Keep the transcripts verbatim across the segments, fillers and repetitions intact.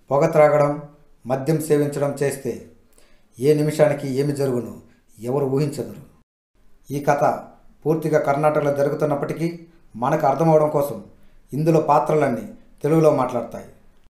పొగ త్రాగడం, మద్యం సేవించడం చేస్తే ఏ నిమిషానికి ఏమి జరుగును ఎవరు ఊహించదురు. ఈ కథ పూర్తిగా కర్ణాటకలో జరుగుతున్నప్పటికీ మనకు అర్థమవడం కోసం ఇందులో పాత్రలన్నీ తెలుగులో మాట్లాడతాయి.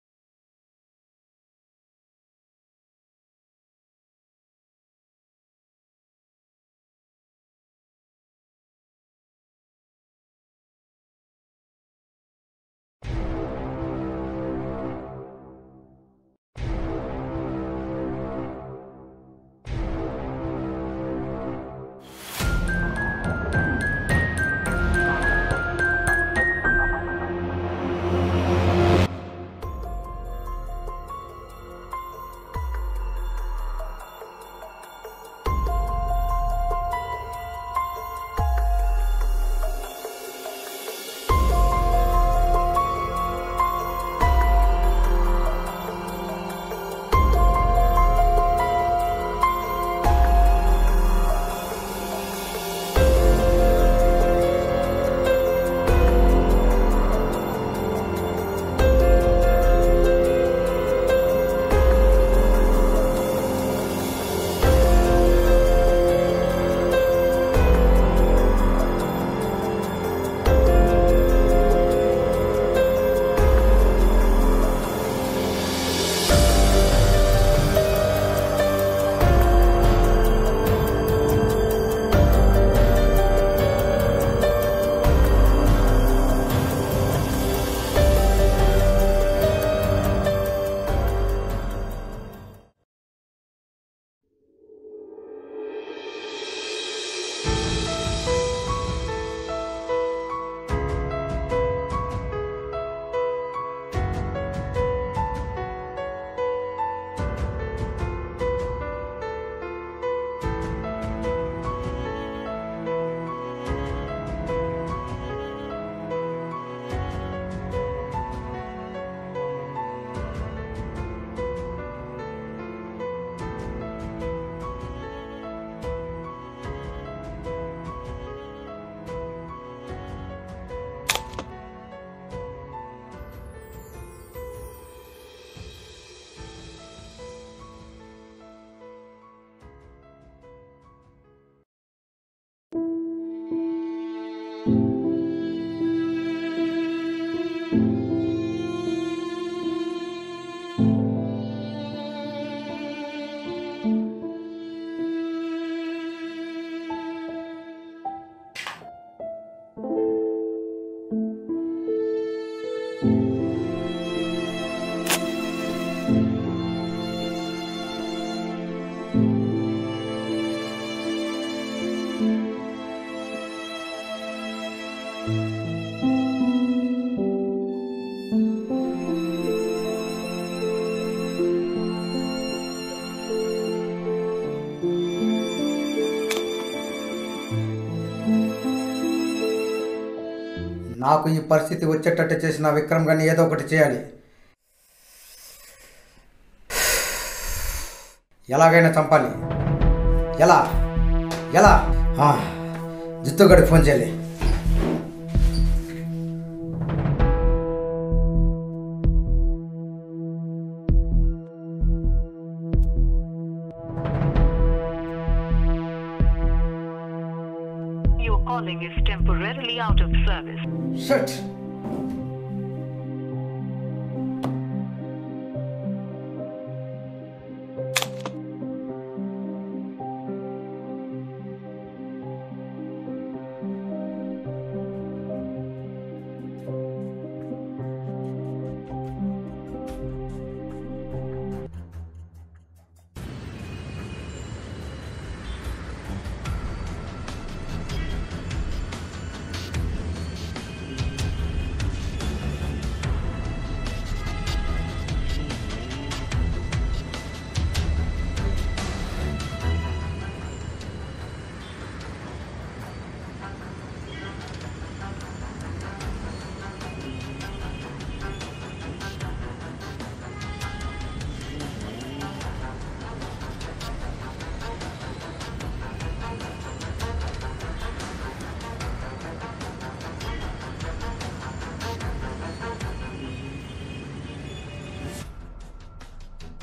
నాకు ఈ పరిస్థితి వచ్చేటట్టు చేసిన విక్రమ్ గారిని ఏదో ఒకటి చేయాలి. ఎలాగైనా చంపాలి. ఎలా ఎలా జిత్తుగడికి ఫోన్ చేయాలి. Your calling is temporarily out of service. Shit.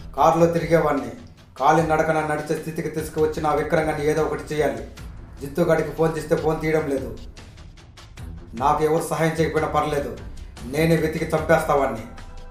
కారులో తిరిగేవాడిని. కాలి నడకన నడిచే స్థితికి తీసుకువచ్చి నా విక్రమాన్ని ఏదో ఒకటి చేయాలి. జిత్తుగాడికి ఫోన్ చేస్తే ఫోన్ తీయడం లేదు. నాకు ఎవరు సహాయం చేయకపోయినా పర్లేదు, నేనే వెతికి చంపేస్తావాడిని.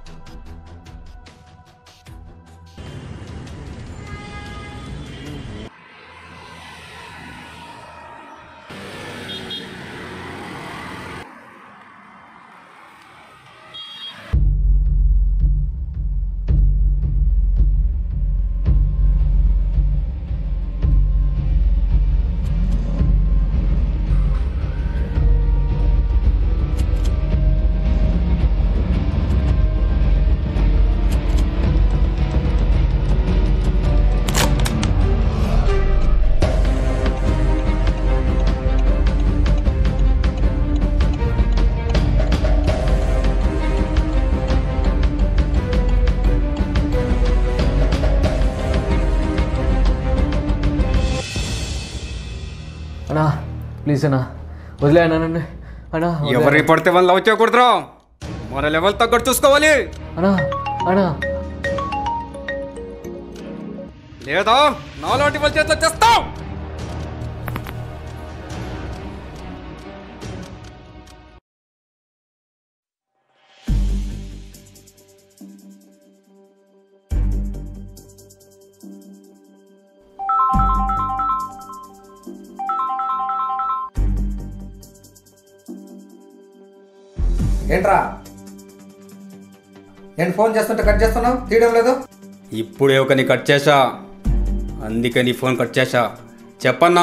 అన్నా ప్లీజ్ అన్నా వదిలే అన్నా నన్ను అన్నా. ఎవరికి పడితే వాళ్ళు లవ్ చేయకూడదురా, మన లెవెల్ తగ్గట్టు చూసుకోవాలి. అన్నా అన్నా లేదా నాలాంటి వాళ్ళ చేత చేస్తాం. ఏంట్రా నేను ఫోన్ చేస్తుంటే కట్ చేస్తున్నావు, తీయడం లేదు. ఇప్పుడే ఒకని కట్ చేశా, అందుకే నీ ఫోన్ కట్ చేశా. చెప్పన్నా.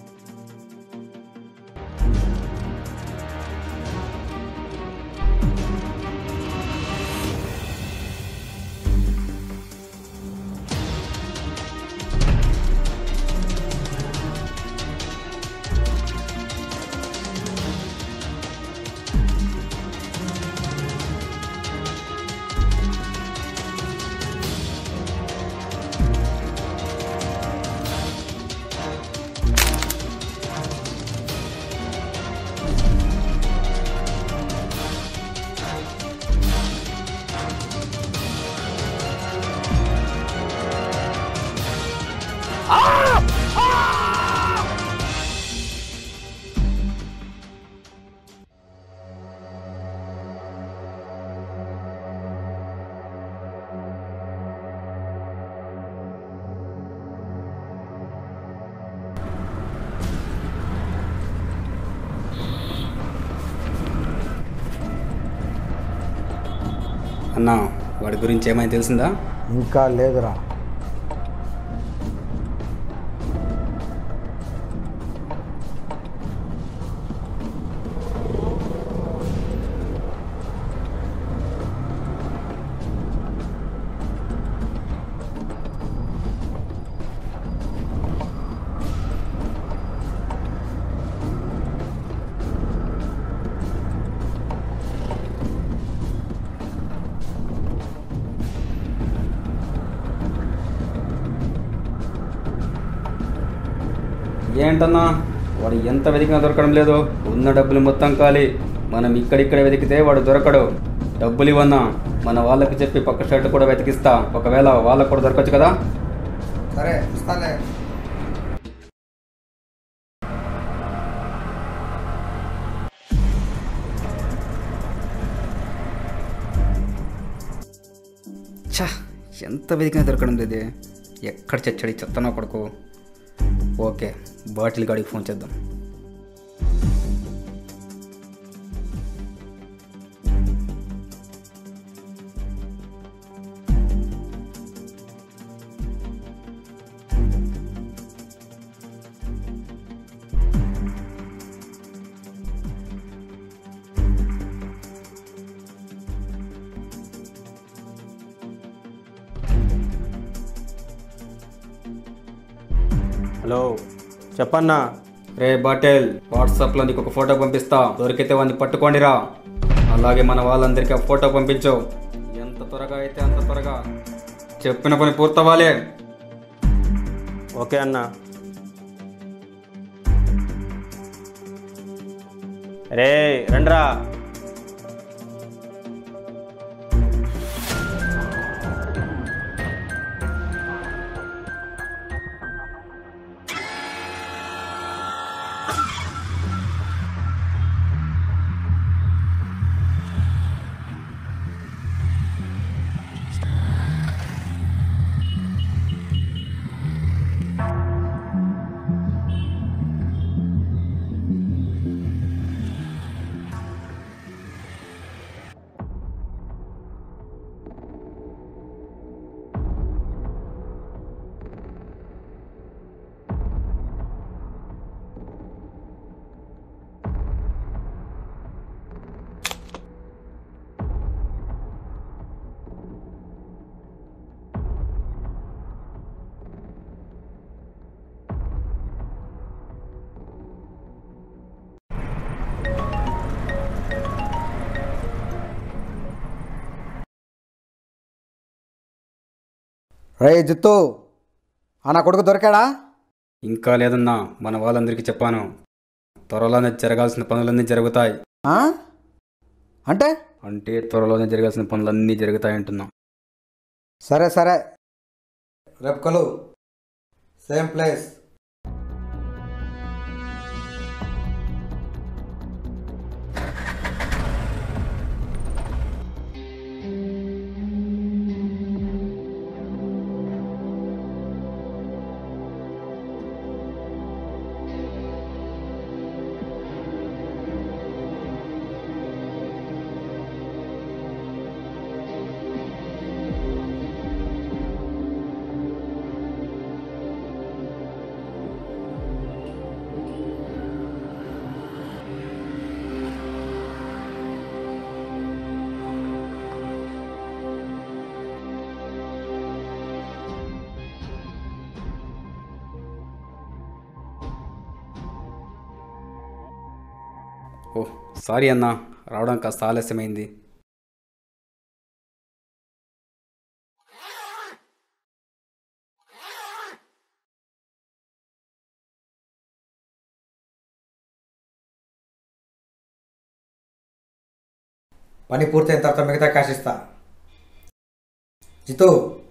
అన్నా వాడి గురించి ఏమైనా తెలిసిందా? ఇంకా లేదురా. ఏంటన్నా వాడు ఎంత వెతికినా దొరకడం లేదు. ఉన్న డబ్బులు మొత్తం ఖాళీ. మనం ఇక్కడిక్కడ వెతికితే వాడు దొరకడు. డబ్బులు ఇవన్నా మన వాళ్ళకి చెప్పి పక్క షర్ట్ కూడా వెతికిస్తా. ఒకవేళ వాళ్ళకు కూడా దొరకచ్చు కదా. సరే ఇస్తాలే. ఛా, ఎంత వెతికినా దొరకడం లేదు. ఎక్కడ చచ్చడి చెత్తనా కొడుకు. ఓకే, బాటిల్ గాడికి ఫోన్ చేద్దాం. హలో చెప్పన్నా. రే బాటిల్, వాట్సాప్లో నీకు ఒక ఫోటో పంపిస్తా. దొరికితే వాడిని పట్టుకోండిరా. అలాగే మన వాళ్ళందరికీ ఆ ఫోటో పంపించు. ఎంత త్వరగా అయితే అంత త్వరగా. చెప్పిన పని పూర్తవ్వాలి. ఓకే అన్నా. రే రండ్రా. రే జిత్తు ఆ నా కొడుకు దొరికాడా? ఇంకా లేదన్నా, మన వాళ్ళందరికీ చెప్పాను. త్వరలోనే జరగాల్సిన పనులన్నీ జరుగుతాయి. ఆ? అంటే అంటే త్వరలోనే జరగాల్సిన పనులన్నీ జరుగుతాయి అంటున్నా. సరే సరే, రేపు కలు, సేమ్ ప్లేస్. ఓహ్ సారీ అన్నా, రావడం కాస్త ఆలస్యమైంది. పని పూర్తయిన తర్వాత మిగతా క్యాష్ ఇస్తా. జితు,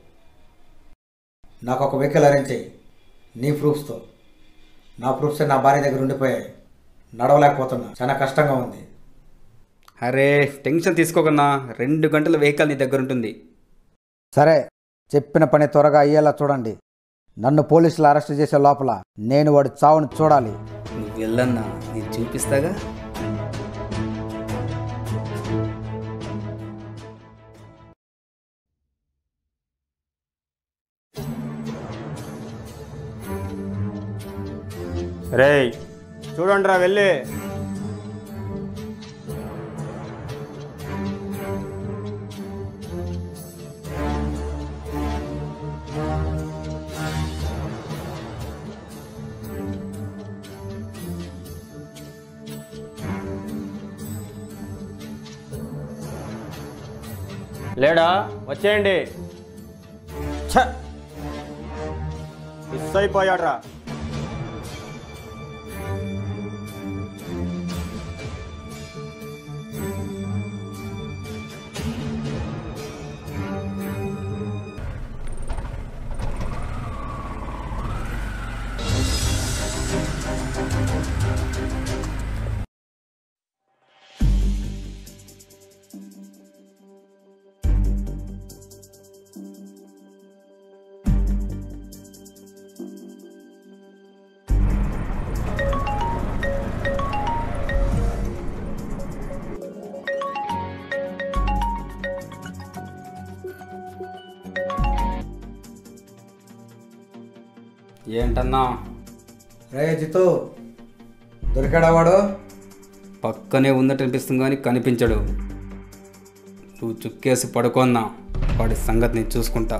నాకు ఒక వెహికల్ అరేంజ్ చేయి నీ ప్రూఫ్స్తో. నా ప్రూఫ్స్ నా భార్య దగ్గర ఉండిపోయాయి, నడవలేకపోతున్నా, చాలా కష్టంగా ఉంది. అరే టెన్షన్ తీసుకోకన్నా, రెండు గంటల వెహికల్ నీ దగ్గర ఉంటుంది. సరే, చెప్పిన పని త్వరగా అయ్యేలా చూడండి. నన్ను పోలీసులు అరెస్ట్ చేసే లోపల నేను వాడి చావును చూడాలి. నువ్వు వెళ్ళన్నా, నేను చూపిస్తాగా. రేయ్ చూడండిరా వెళ్ళి. లేడా? వచ్చేయండి. ఛ, మిస్ అయిపోయాడ్రా. ఏంటన్నా? రే జితు, దొరికాడా వాడు? పక్కనే ఉన్నట్టు అనిపిస్తుంది కానీ కనిపించడు. నువ్వు చుక్కేసి పడుకోన్నా, వాడి సంగతి నేను చూసుకుంటా.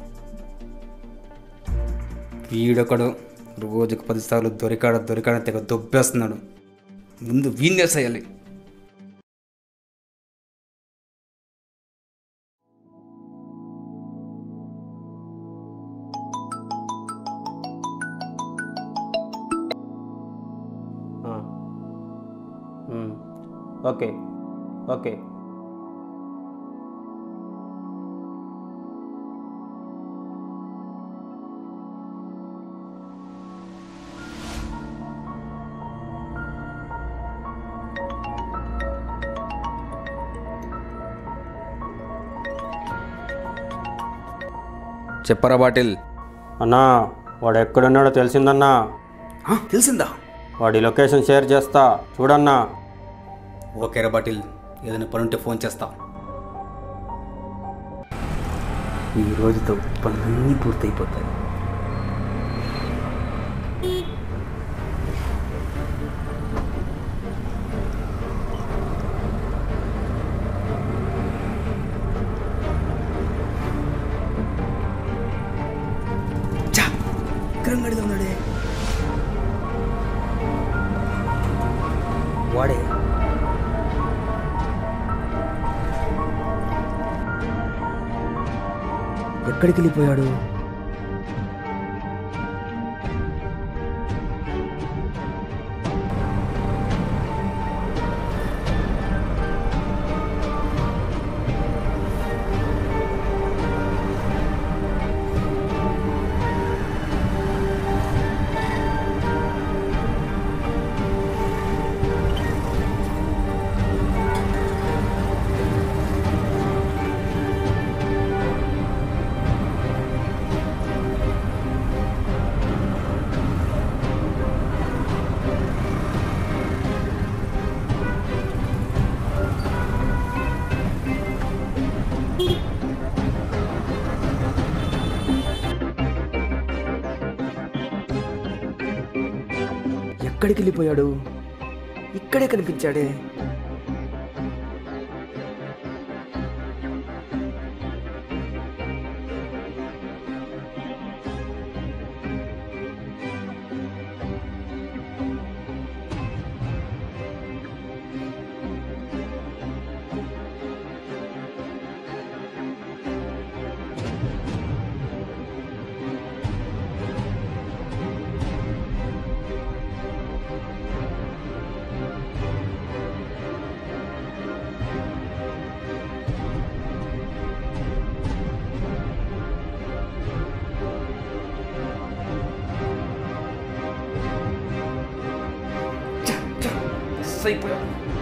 వీడొకడు రోజుకు పదిసార్లు దొరికాడు దొరికాడు తెగ దొబ్బేస్తున్నాడు. ముందు వీణేసేయాలి. ఓకే ఓకే చెప్పరా బాటిల్. అన్నా, వాడు ఎక్కడున్నాడో తెలిసిందన్నా. తెలిసిందా? వాడి లొకేషన్ షేర్ చేస్తా, చూడన్నా. ఓకేరా బాటిల్, ఏదైనా పనుంటే ఫోన్ చేస్తా. ఈ రోజుతో పనులన్నీ పూర్తయిపోతాయి. విక్రంగడిలో ఉన్నాడే వాడే. ఎక్కడికి వెళ్ళిపోయాడు? ఎక్కడికి వెళ్ళిపోయాడు? ఇక్కడే కనిపించాడే. అయిపోయాడు.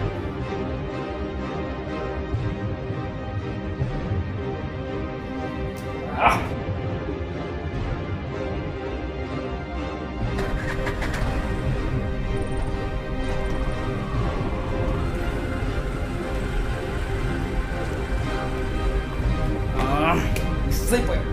అయిపోయాడు.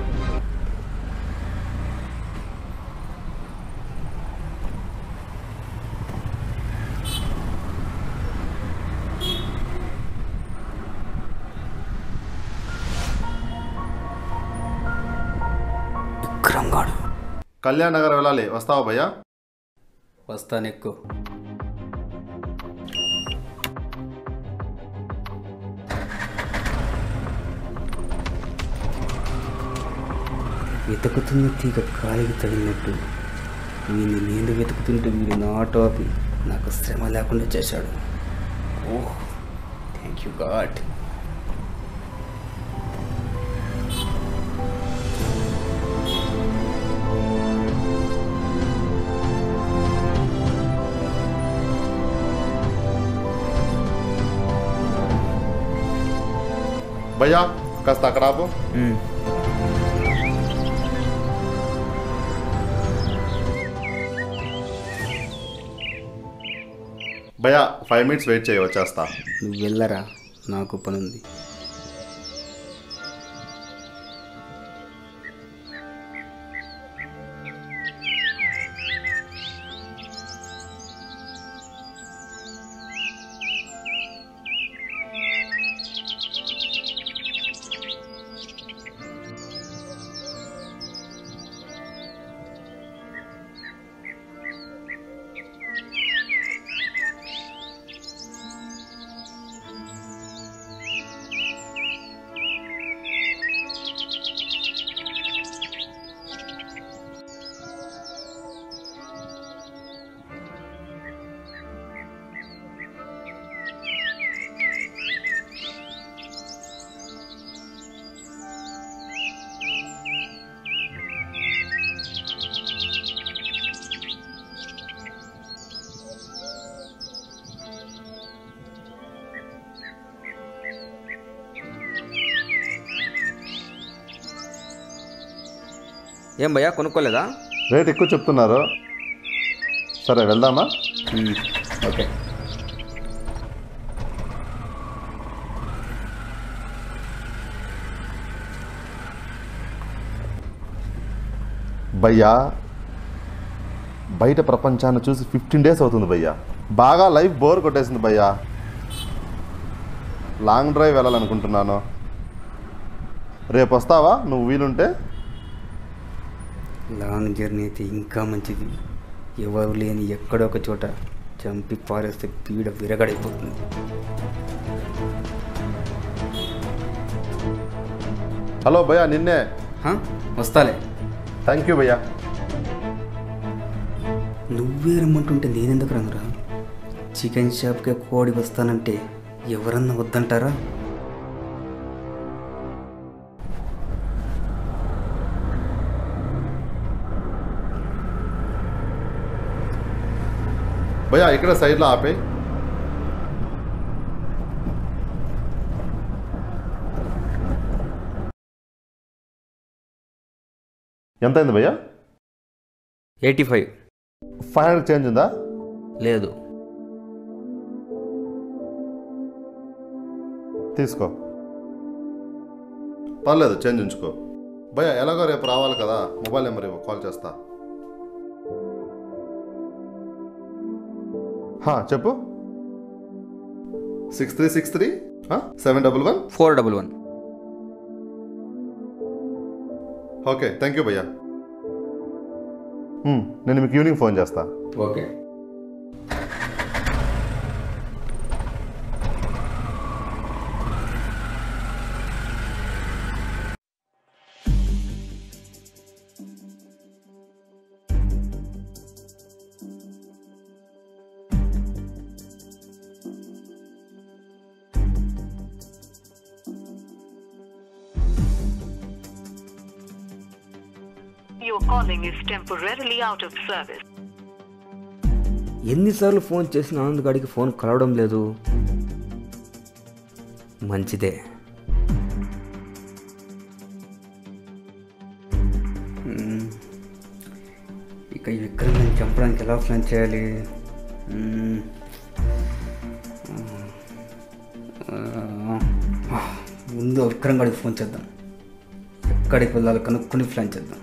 కళ్యాణ్ నగర్ వెళ్ళాలి, వస్తావా భయ్యా? వస్తాను, ఎక్కువ. వెతుకుతున్న తీగ కాలికి తగిలినట్టు వీడిని నేను వెతుకుతుంటే వీడు నా టాపి నాకు శ్రమ లేకుండా చేశాడు. Oh, thank you God. భయ్యా కాస్త అక్కడ ఆపు. భయ్యా ఫైవ్ మినిట్స్ వెయిట్ చేయ, వచ్చేస్తా. నువ్వు వెళ్ళరా, నాకు పనుంది. ఏం భయ్యా, కొనుక్కోలేదా? రేట్ ఎక్కువ చెప్తున్నారు. సరే వెళ్దామా? ఓకే. భయ్యా బయట ప్రపంచాన్ని చూసి ఫిఫ్టీన్ డేస్ అవుతుంది భయ్యా. బాగా లైఫ్ బోర్ కొట్టేసింది భయ్యా. లాంగ్ డ్రైవ్ వెళ్ళాలనుకుంటున్నాను. రేపు వస్తావా నువ్వు వీలుంటే? లాంగ్ జర్నీ అయితే ఇంకా మంచిది. ఎవరు లేని ఎక్కడో ఒక చోట చంపి పారేస్తే పీడ విరగడైపోతుంది. హలో భయ్యా, నిన్నే. వస్తాలే. థ్యాంక్ యూ భయ్యా. నువ్వే రమ్మంటుంటే నేనెందుకు రంగురా? చికెన్ షాప్కే కోడి వస్తానంటే ఎవరన్నా వద్దంటారా? భయ్యా ఇక్కడ సైడ్లో ఆపే. ఎంత అయింది భయ్యా? Eighty five. Five hundred change ఉందా? లేదు. తీసుకో, పర్లేదు, చేంజ్ ఉంచుకో. భయ్యా ఎలాగో రేపు రావాలి కదా, మొబైల్ నెంబర్ ఇవ్వ, కాల్ చేస్తా. హా, చెప్పు. Six three six three seven double one four double one. Okay, thank you భయ్యా. నేను మీకు ఈవినింగ్ ఫోన్ చేస్తా. Okay. Your calling is temporarily out of service. ఎన్నిసార్లు ఫోన్ చేసిన ఆనంద్ గాడికి ఫోన్ కలవడం లేదు. మంచిదే. మ్మ్. ఇక ఈ విక్రమ్ని చంపడానికి ఎలా ప్లాన్ చేయాలి? మ్మ్. ఆ, ముందు విక్రమ్ గాడికి ఫోన్ చేద్దాం. ఎక్కడికి వెళ్ళాలి కనుక్కొని ప్లాన్ చేద్దాం.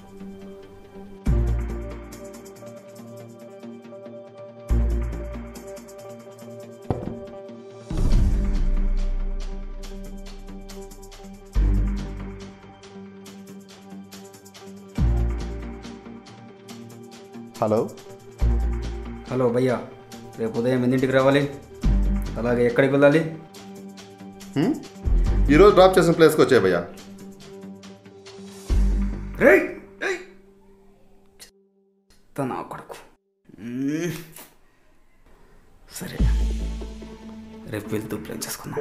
హలో హలో భయ్యా, రేపు ఉదయం ఎన్నింటికి రావాలి? అలాగే ఎక్కడికి వెళ్ళాలి? హ్మ్? ఈరోజు డ్రాప్ చేసిన ప్లేస్కి వచ్చాయి భయ్యా. నా కొడుకు. మ్మ్. సరే, రేపు వెళ్తూ ప్లాన్ చేసుకుందాం.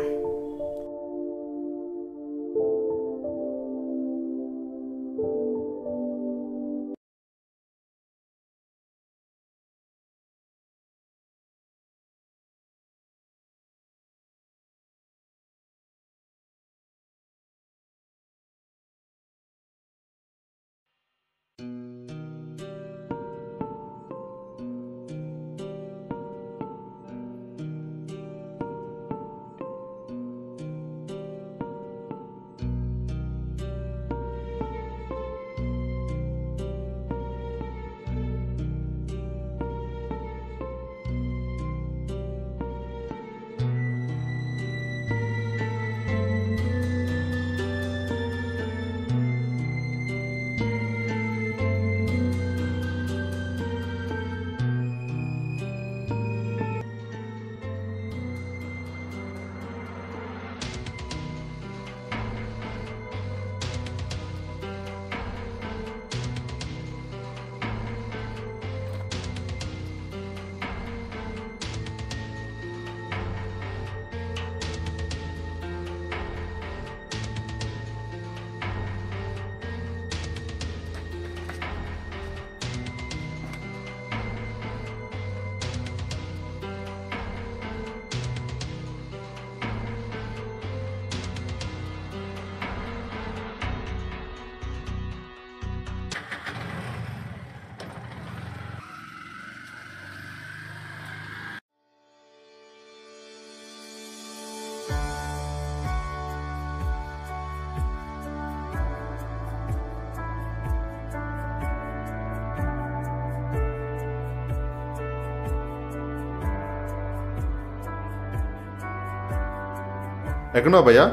ఎక్కడున్నావు భయ్యా?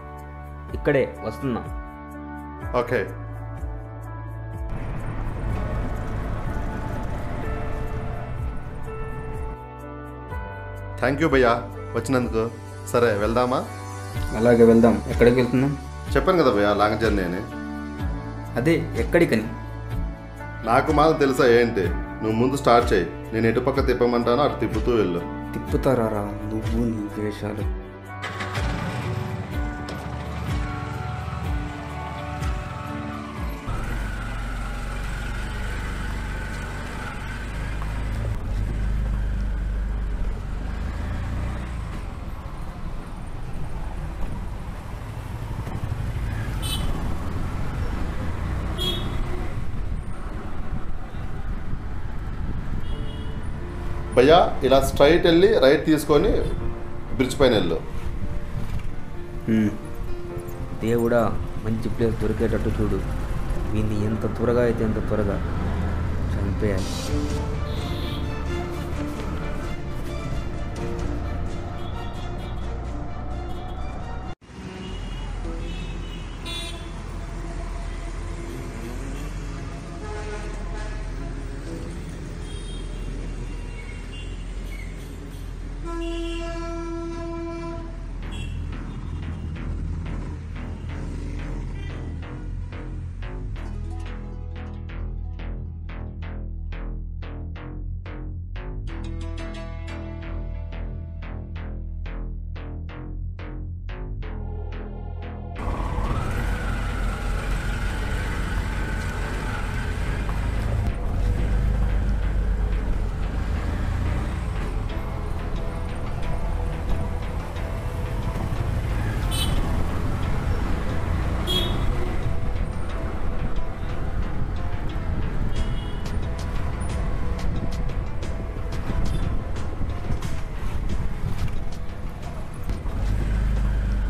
ఇక్కడే వస్తున్నా. ఓకే. థ్యాంక్ యూ భయ్యా వచ్చినందుకు. సరే వెళ్దామా? అలాగే వెళ్దాం. ఎక్కడికి వెళ్తున్నాం? చెప్పాను కదా భయ్యా, లాంగ్ జర్నీ అని. అదే ఎక్కడికని? నాకు మాత్రం తెలుసా ఏంటి? నువ్వు ముందు స్టార్ట్ చేయి, నేను ఎటుపక్క తిప్పమంటానో అటు తిప్పుతూ వెళ్ళు. తిప్పుతారా నువ్వు నీ వేషాలు? భయ్యా ఇలా స్ట్రైట్ వెళ్ళి రైట్ తీసుకొని బ్రిడ్జ్ పైన వెళ్ళు. దేవుడా, మంచి ప్లేస్ దొరికేటట్టు చూడు. వీడిని ఎంత త్వరగా అయితే ఎంత త్వరగా చంపేయాలి.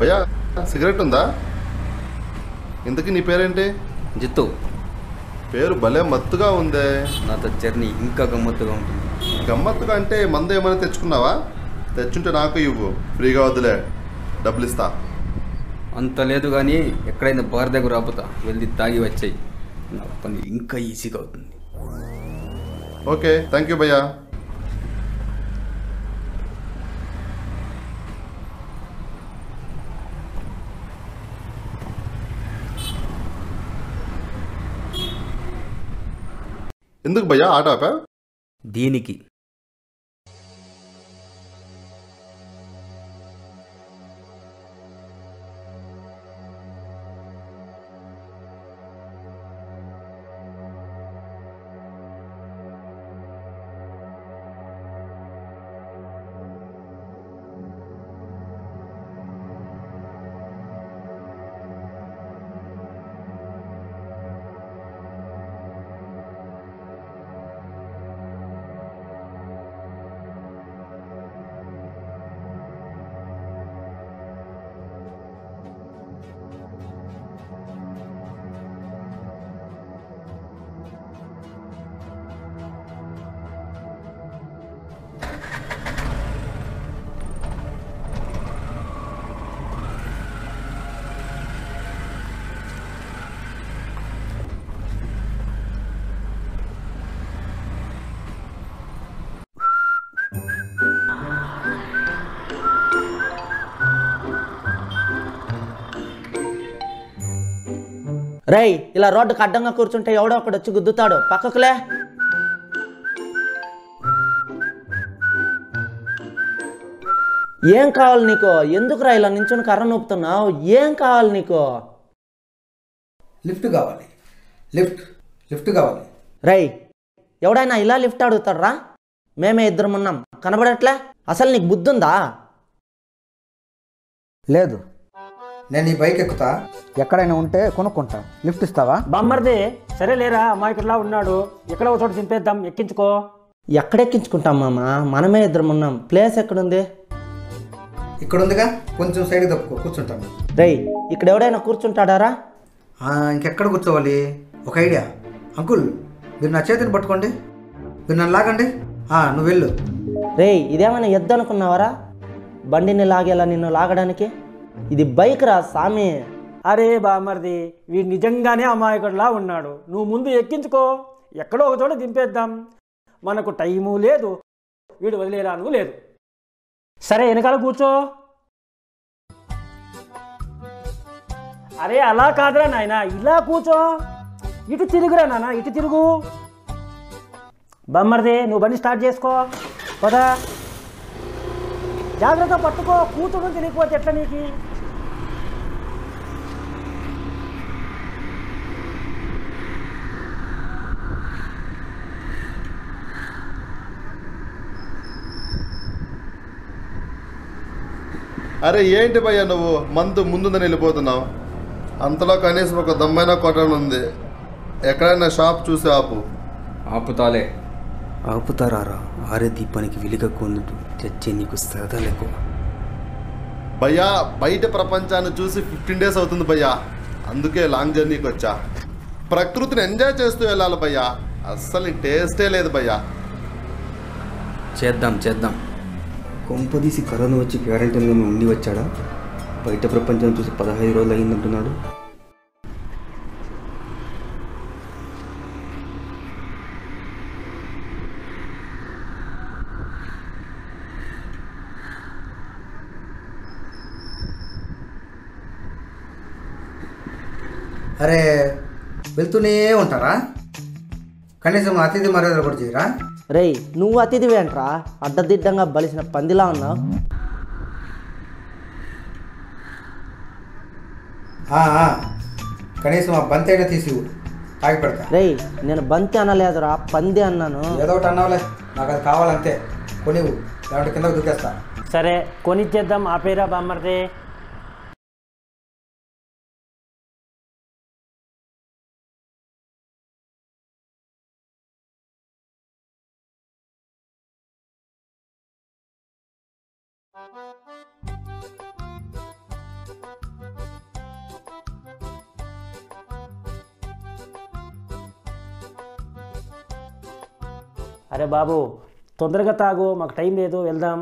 భయ్యా సిగరెట్ ఉందా? ఇంతకీ నీ పేరేంటి? జిత్తు. పేరు భలే మత్తుగా ఉందే. నాతో జర్నీ ఇంకా గమ్మత్తుగా ఉంటుంది. గమ్మత్తుగా అంటే మందు ఏమైనా తెచ్చుకున్నావా? తెచ్చుంటే నాకు ఇవ్వు, ఫ్రీగా వద్దులే, డబ్బులు ఇస్తా. అంత లేదు కానీ ఎక్కడైనా బార్ దగ్గర రాపుతా, వెళ్ళి తాగి వచ్చాయి, నా పని ఇంకా ఈజీగా అవుతుంది. ఓకే, థ్యాంక్ యూ భయ్యా. ఎందుకు భయ్యా ఆట ఆపా? దీనికి రై ఇలా రోడ్డుకు అడ్డంగా కూర్చుంటే ఎవడో ఒకడు వచ్చి గుద్దుతాడు, పక్కకులే. ఏం కావాలి నీకు? ఎందుకురా ఇలా నించుని కర్ర నొప్పుతున్నావు? ఏం కావాలి నీకు? లిఫ్ట్ కావాలి, లిఫ్ట్ లిఫ్ట్ కావాలి. రై ఎవడైనా ఇలా లిఫ్ట్ అడుగుతాడ్రా? మేమే ఇద్దరం ఉన్నాం, కనబడట్లే? అసలు నీకు బుద్ధి ఉందా? లేదు, నేను ఈ బైక్ ఎక్కుతా, ఎక్కడైనా ఉంటే కొనుక్కుంటా. లిఫ్ట్ ఇస్తావా? బామ్మర్ది సరే లేరా, అమాయకుడిలా ఉన్నాడు, ఎక్కడ ఒక చోట దింపేద్దాం, ఎక్కించుకో. ఎక్కడెక్కించుకుంటాం మామ, మనమే ఇద్దరం ఉన్నాం. ప్లేస్ ఎక్కడుంది? ఇక్కడ ఉందిగా, కొంచెం సైడ్ తప్పుకో, కూర్చుంటాను. రై ఇక్కడ ఎవడైనా కూర్చుంటాడారా? ఇంకెక్కడ కూర్చోవాలి? ఒక ఐడియా. అంకుల్, మీరు నా చేతిని పట్టుకోండి, మీరు నన్ను లాగండి. నువ్వు వెళ్ళు. రే ఇదేమైనా ఎద్దు అనుకున్నావరా? బండిని లాగేలా నిన్ను లాగడానికి? ఇది బైక్ రా సామి. అరే బామ్మర్ది, వీడు నిజంగానే అమాయకుడిలా ఉన్నాడు, నువ్వు ముందు ఎక్కించుకో, ఎక్కడో ఒక చోట దింపేద్దాం. మనకు టైము లేదు, వీడు వదిలేరాను లేదు. సరే వెనకాల కూర్చో. అరే అలా కాదురా నాయన, ఇలా కూర్చో. ఇటు తిరుగురా నాన్న, ఇటు తిరుగు. బామ్మర్ది నువ్వు బండి స్టార్ట్ చేసుకో, పదా. జాగ్రత్త పట్టుకో, కూతురు తెలియకపోతే ఎట్లా నీకు? అరే ఏంటి భయ్యా నువ్వు మందు ముందుందని వెళ్ళిపోతున్నావు? అంతలో కనీసం ఒక దమ్మైన కొట్టడం ఉంది, ఎక్కడైనా షాప్ చూసి ఆపు. ఆపుతాలే. ఆపుతారా? ఆరే దీపానికి విలిగా కొందుతూ చచ్చే నీకు సరదాలు ఎక్కువ. భయ్యా బయట ప్రపంచాన్ని చూసి ఫిఫ్టీన్ డేస్ అవుతుంది భయ్యా, అందుకే లాంగ్ జర్నీకి వచ్చా. ప్రకృతిని ఎంజాయ్ చేస్తూ వెళ్ళాలి భయ్యా, అస్సలు టేస్టే లేదు భయ్యా. చేద్దాం చేద్దాం. కొంపదీసి కరోనా వచ్చి క్వారంటైన్లో ఉండి వచ్చాడా? బయట ప్రపంచం చూసి పదహైదు రోజులు అయిందంటున్నాడు. అరే వెళ్తూనే ఉంటారా? కనీసం అతిథి మర్యాదలు కూడా చేయరా? రేయ్ నువ్వు అతిథివేంట్రా, అడ్డదిడ్డంగా బలిసిన పందిలా ఉన్నావు. కనీసం ఆ బంతి అయినా తీసి తాగి పెడతా. రేయ్ నేను బంతి అనలేదురా, పంది అన్నాను. ఏదో ఒకటి అన్నావులే, నాకు అది కావాలంతే. కొనివు, లేదంటే కిందకు దూకేస్తా. సరే కొనిచ్చేద్దాం, ఆపేరా బామ్మర్ది. అరే బాబు తొందరగా తాగు, మాకు టైం లేదు, వెళ్దాం.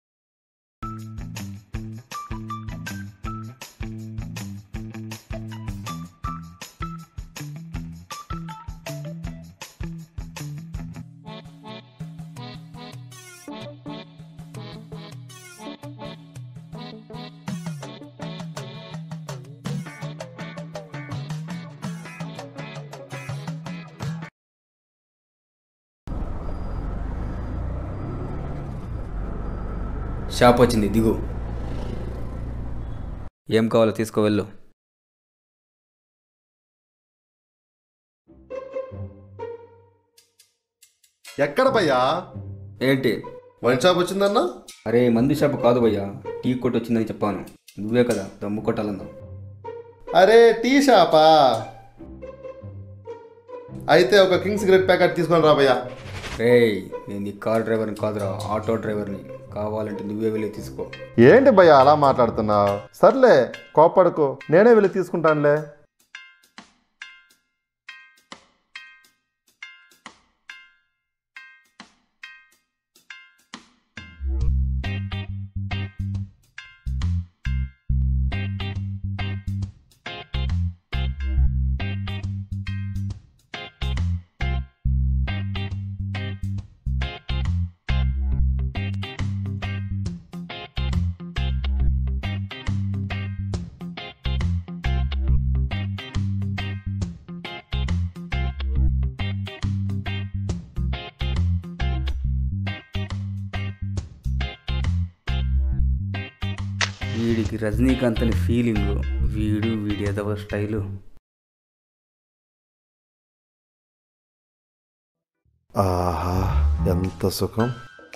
షాప్ వచ్చింది, దిగు. ఏం కావాలో తీసుకో వెళ్ళు. ఎక్కడ భయ్యా? ఏంటి వైన్ షాప్ వచ్చిందన్నా? అరే మందు షాప్ కాదు భయ్యా, టీ కొట్టు వచ్చిందని చెప్పాను. నువ్వే కదా దమ్ము కొట్టాలన్నావు. అరే టీ షాపా? అయితే ఒక కింగ్ సిగరెట్ ప్యాకెట్ తీసుకొని రా భయ్యా. రే నేను నీ కార్ డ్రైవర్ని కాదురా, ఆటో డ్రైవర్ని. కావాలంటే నువ్వే వెళ్ళి తీసుకో. ఏంటి భయ్యా అలా మాట్లాడుతున్నావు? సర్లే కోపడకు, నేనే వెళ్ళి తీసుకుంటానులే. వీడికి రజనీకాంత్ అని ఫీలింగు, వీడు వీడి ఏదో స్టైలు. ఆహా ఎంత సుఖం.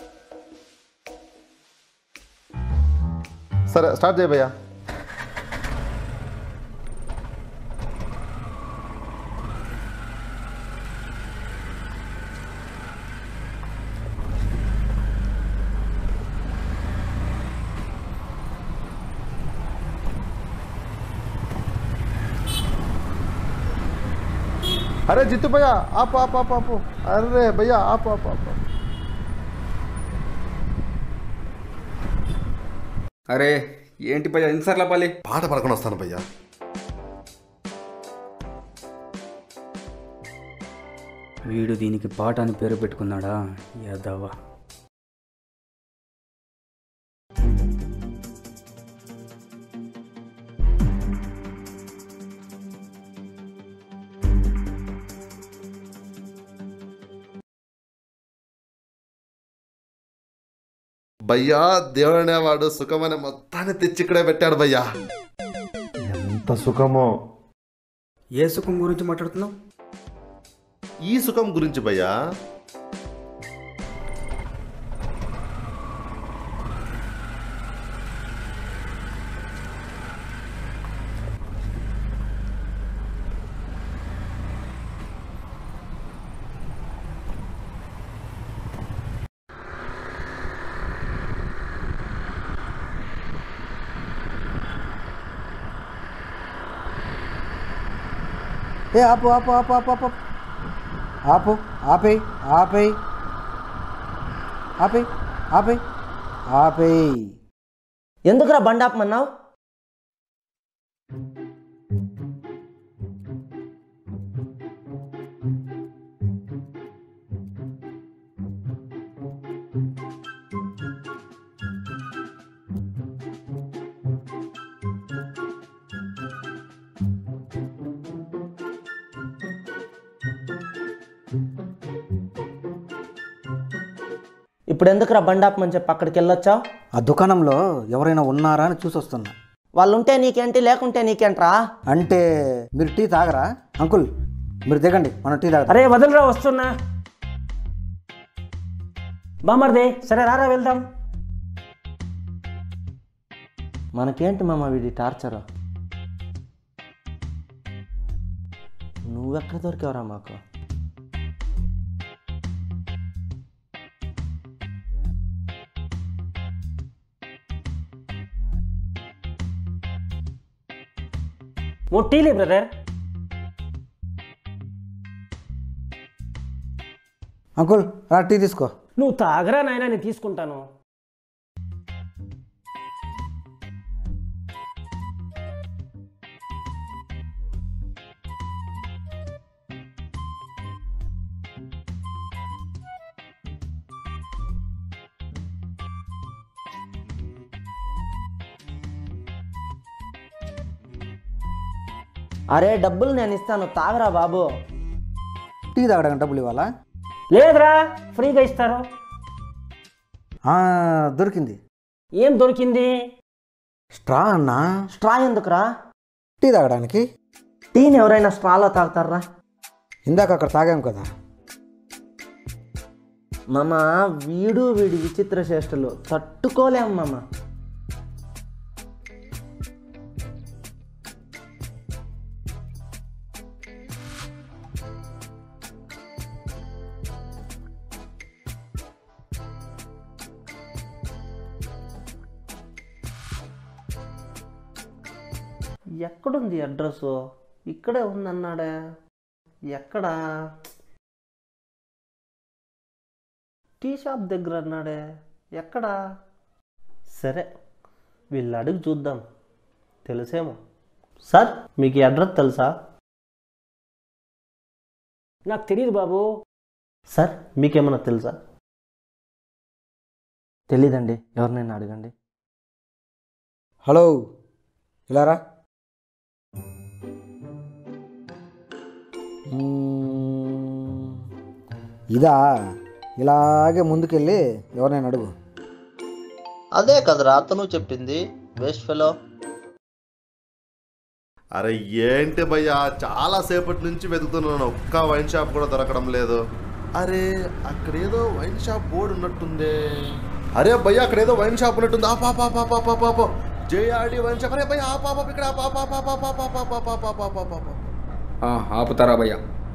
సరే స్టార్ట్ చేయ భయ్యా. अरे जीतू भैया आप आप आप आप अरे भैया आप आप आप అరే ఏంటి భయ్యా ఎన్నిసార్లు ఆపాలి? పాట పడుకొని వస్తాను భయ్యా. వీడు దీనికి పాట అని పేరు పెట్టుకున్నాడా యాదవ. భయ్యా దేవుడు అనేవాడు సుఖం అనే మొత్తాన్ని తెచ్చి ఇక్కడే పెట్టాడు భయ్యా. ఎంత సుఖమో. ఏ సుఖం గురించి మాట్లాడుతున్నావు? ఈ సుఖం గురించి భయ్యా. ఏ ఆపు ఆపు ఆపు ఆపు ఆపు ఆపు ఆపే ఆపే ఆపే ఆపే ఆపే. ఎందుకురా బండి ఆపమన్నావు? ఇప్పుడు ఎందుకురా బండి ఆపమని చెప్పి అక్కడికి వెళ్ళొచ్చావు? ఆ దుకాణంలో ఎవరైనా ఉన్నారా అని చూసి వస్తున్నా. వాళ్ళు ఉంటే నీకేంటి, లేకుంటే నీకేంట్రా? అంటే మీరు టీ తాగరా? అంకుల్ మీరు దిగండి, మనం టీ తాగ. అరే వదలరా, వస్తున్నా. బామర్దే సరే రారా వెళ్దాం. మనకేంటి మామ వీడి టార్చర్? నువ్వెక్కడ దొరికావరా మాకు? ఓ టీలే బ్రదర్. అంకుల్ రా టీ తీసుకో. నువ్వు తాగరా నాయనా, నేను తీసుకుంటాను. అరే డబ్బులు నేను ఇస్తాను, తాగరా బాబు. టీ తాగడానికి డబ్బులు ఇవ్వాలా? లేదురా, ఫ్రీగా ఇస్తారు. దొరికింది. ఏం దొరికింది? స్ట్రా అన్నా. స్ట్రా ఎందుకురా? టీ తాగడానికి. టీని ఎవరైనా స్ట్రాలో తాగుతారా? ఇందాక అక్కడ తాగాం కదా. మామ వీడు వీడి విచిత్ర చేష్టలు తట్టుకోలేము మామ. ఎక్కడుంది అడ్రస్? ఇక్కడే ఉందన్నాడే. ఎక్కడా? టీ షాప్ దగ్గర అన్నాడే. ఎక్కడా? సరే వీళ్ళు అడుగు చూద్దాం, తెలిసేమో. సార్ మీకు ఈ అడ్రస్ తెలుసా? నాకు తెలియదు బాబు. సార్ మీకేమన్నా తెలుసా? తెలీదండి, ఎవరినైనా అడగండి. హలో, ఇలారా. ఇదా? ఇలాగే ముందుకెళ్ళి ఎవరినైనా అడుగు. అదే కదరా అతను చెప్పింది, వేస్ట్ ఫెలో. అరే ఏంటి భయ్యా, చాలా సేపటి నుంచి వెతుకుతున్నాను, ఒక్క వైన్ షాప్ కూడా దొరకడం లేదు. అరే అక్కడ ఏదో వైన్ షాప్ బోర్డు ఉన్నట్టుందే. అరే భయ్యా అక్కడ ఏదో వైన్ షాప్ ఉన్నట్టుంది. ఆ పాప పాప పాప పాప జేఆర్డి వైన్ షాప్. అరే భయ్యా ఆ పాప ఇక్కడ పాప పాప పాప పాప పాప పాప పాప. ఆపుతారా భయ్యా?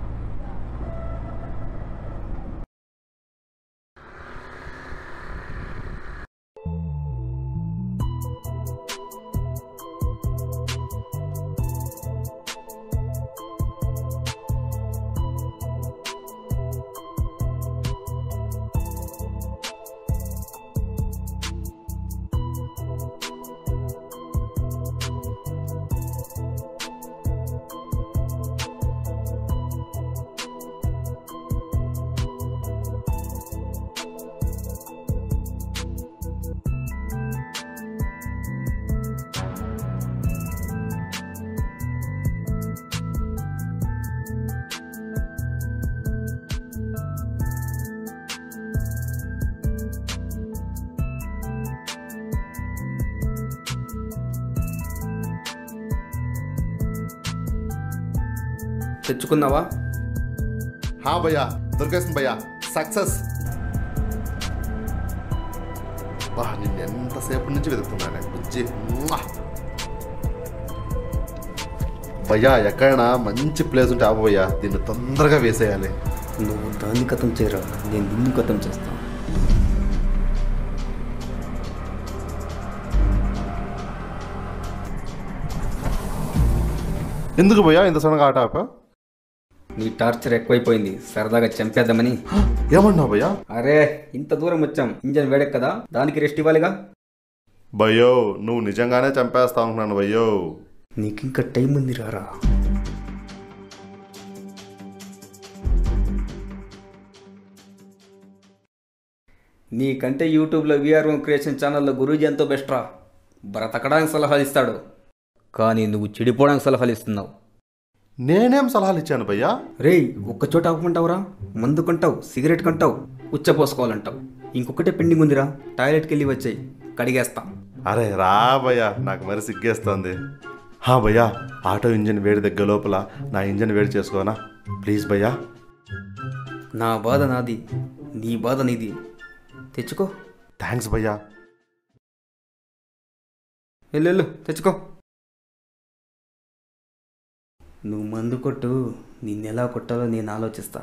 తెచ్చుకున్నావా? హా భయ్యా దొరికేస్తుంది భయ్యా, సక్సెస్. బా నిన్ను ఎంతసేపు నుంచి వెతుకుతున్నాను బుజ్జి. భయ్యా ఎక్కడైనా మంచి ప్లేస్ ఉంటే ఆపు భయ్యా, దీన్ని తొందరగా వేసేయాలి. నువ్వు దాన్ని కథం చేయరా, నేను నిన్ను కథం చేస్తాను. ఎందుకు భయ్యా ఇంత సడన్గా ఆట ఆపా? నీ టార్చర్ ఎక్కువైపోయింది, సరదాగా చంపేద్దామని. ఏమన్నావు భయ్యా? అరే ఇంత దూరం వచ్చాం, ఇంజన్ వేడెక్ కదా, దానికి రెస్ట్ ఇవ్వాలిగా. భయ్యో నువ్వు నిజంగానే చంపేస్తావు అనుకున్నాను భయ్యో. నీకింకా టైం ఉంది రారా. నీకంటే యూట్యూబ్లో విఆర్ హోమ్ క్రియేషన్ ఛానల్లో గురూజీ ఎంతో బెస్ట్ రా. బ్రతకడానికి సలహాలు ఇస్తాడు, కానీ నువ్వు చెడిపోవడానికి సలహాలు ఇస్తున్నావు. నేనేం సలహాలు ఇచ్చాను భయ్యా? రేయ్ ఒక్కచోట ఆపుకుంటావురా, మందు కొంటావు, సిగరెట్ కొంటావు, ఉచ్చపోసుకోవాలంటావు. ఇంకొకటే పెండింగ్ ఉందిరా, టాయిలెట్కి వెళ్ళి వచ్చాయి, కడిగేస్తా. అరే రా భయ్యా, నాకు మరి సిగ్గేస్తుంది. హా భయ్యా ఆటో ఇంజన్ వేడి దగ్గర లోపల నా ఇంజన్ వేడి చేసుకోనా ప్లీజ్ భయ్యా. నా బాధ నాది, నీ బాధ నీది, తెచ్చుకో. థ్యాంక్స్ భయ్యా. వెళ్ళు తెచ్చుకో. నువ్వు మందు కొట్టు, నిన్నెలా కొట్టాలో నేను ఆలోచిస్తా.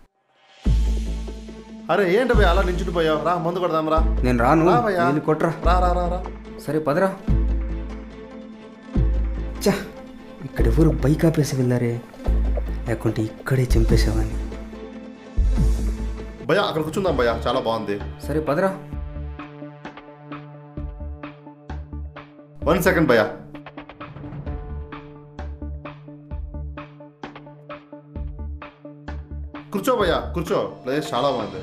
అరే ఏంటి భయ్యా అలా నించుని పోయావు? రా మందు కొడదాం రా. నేను రాను, రా భయ్యా. నేను కొట్రా. రా రా రా రా. సరే పదరా. చా ఇక్కడ ఎవరు బైక్ ఆపేసి వెళ్ళారే, లేకుంటే ఇక్కడే చంపేసేవాడిని. భయ్యా అక్కడ కూర్చుందాం భయ్యా, చాలా బాగుంది. సరే పదరా. వన్ సెకండ్ భయ్యా. కూర్చో భయ్యా కూర్చో, ప్లేస్ చాలా బాగుంది.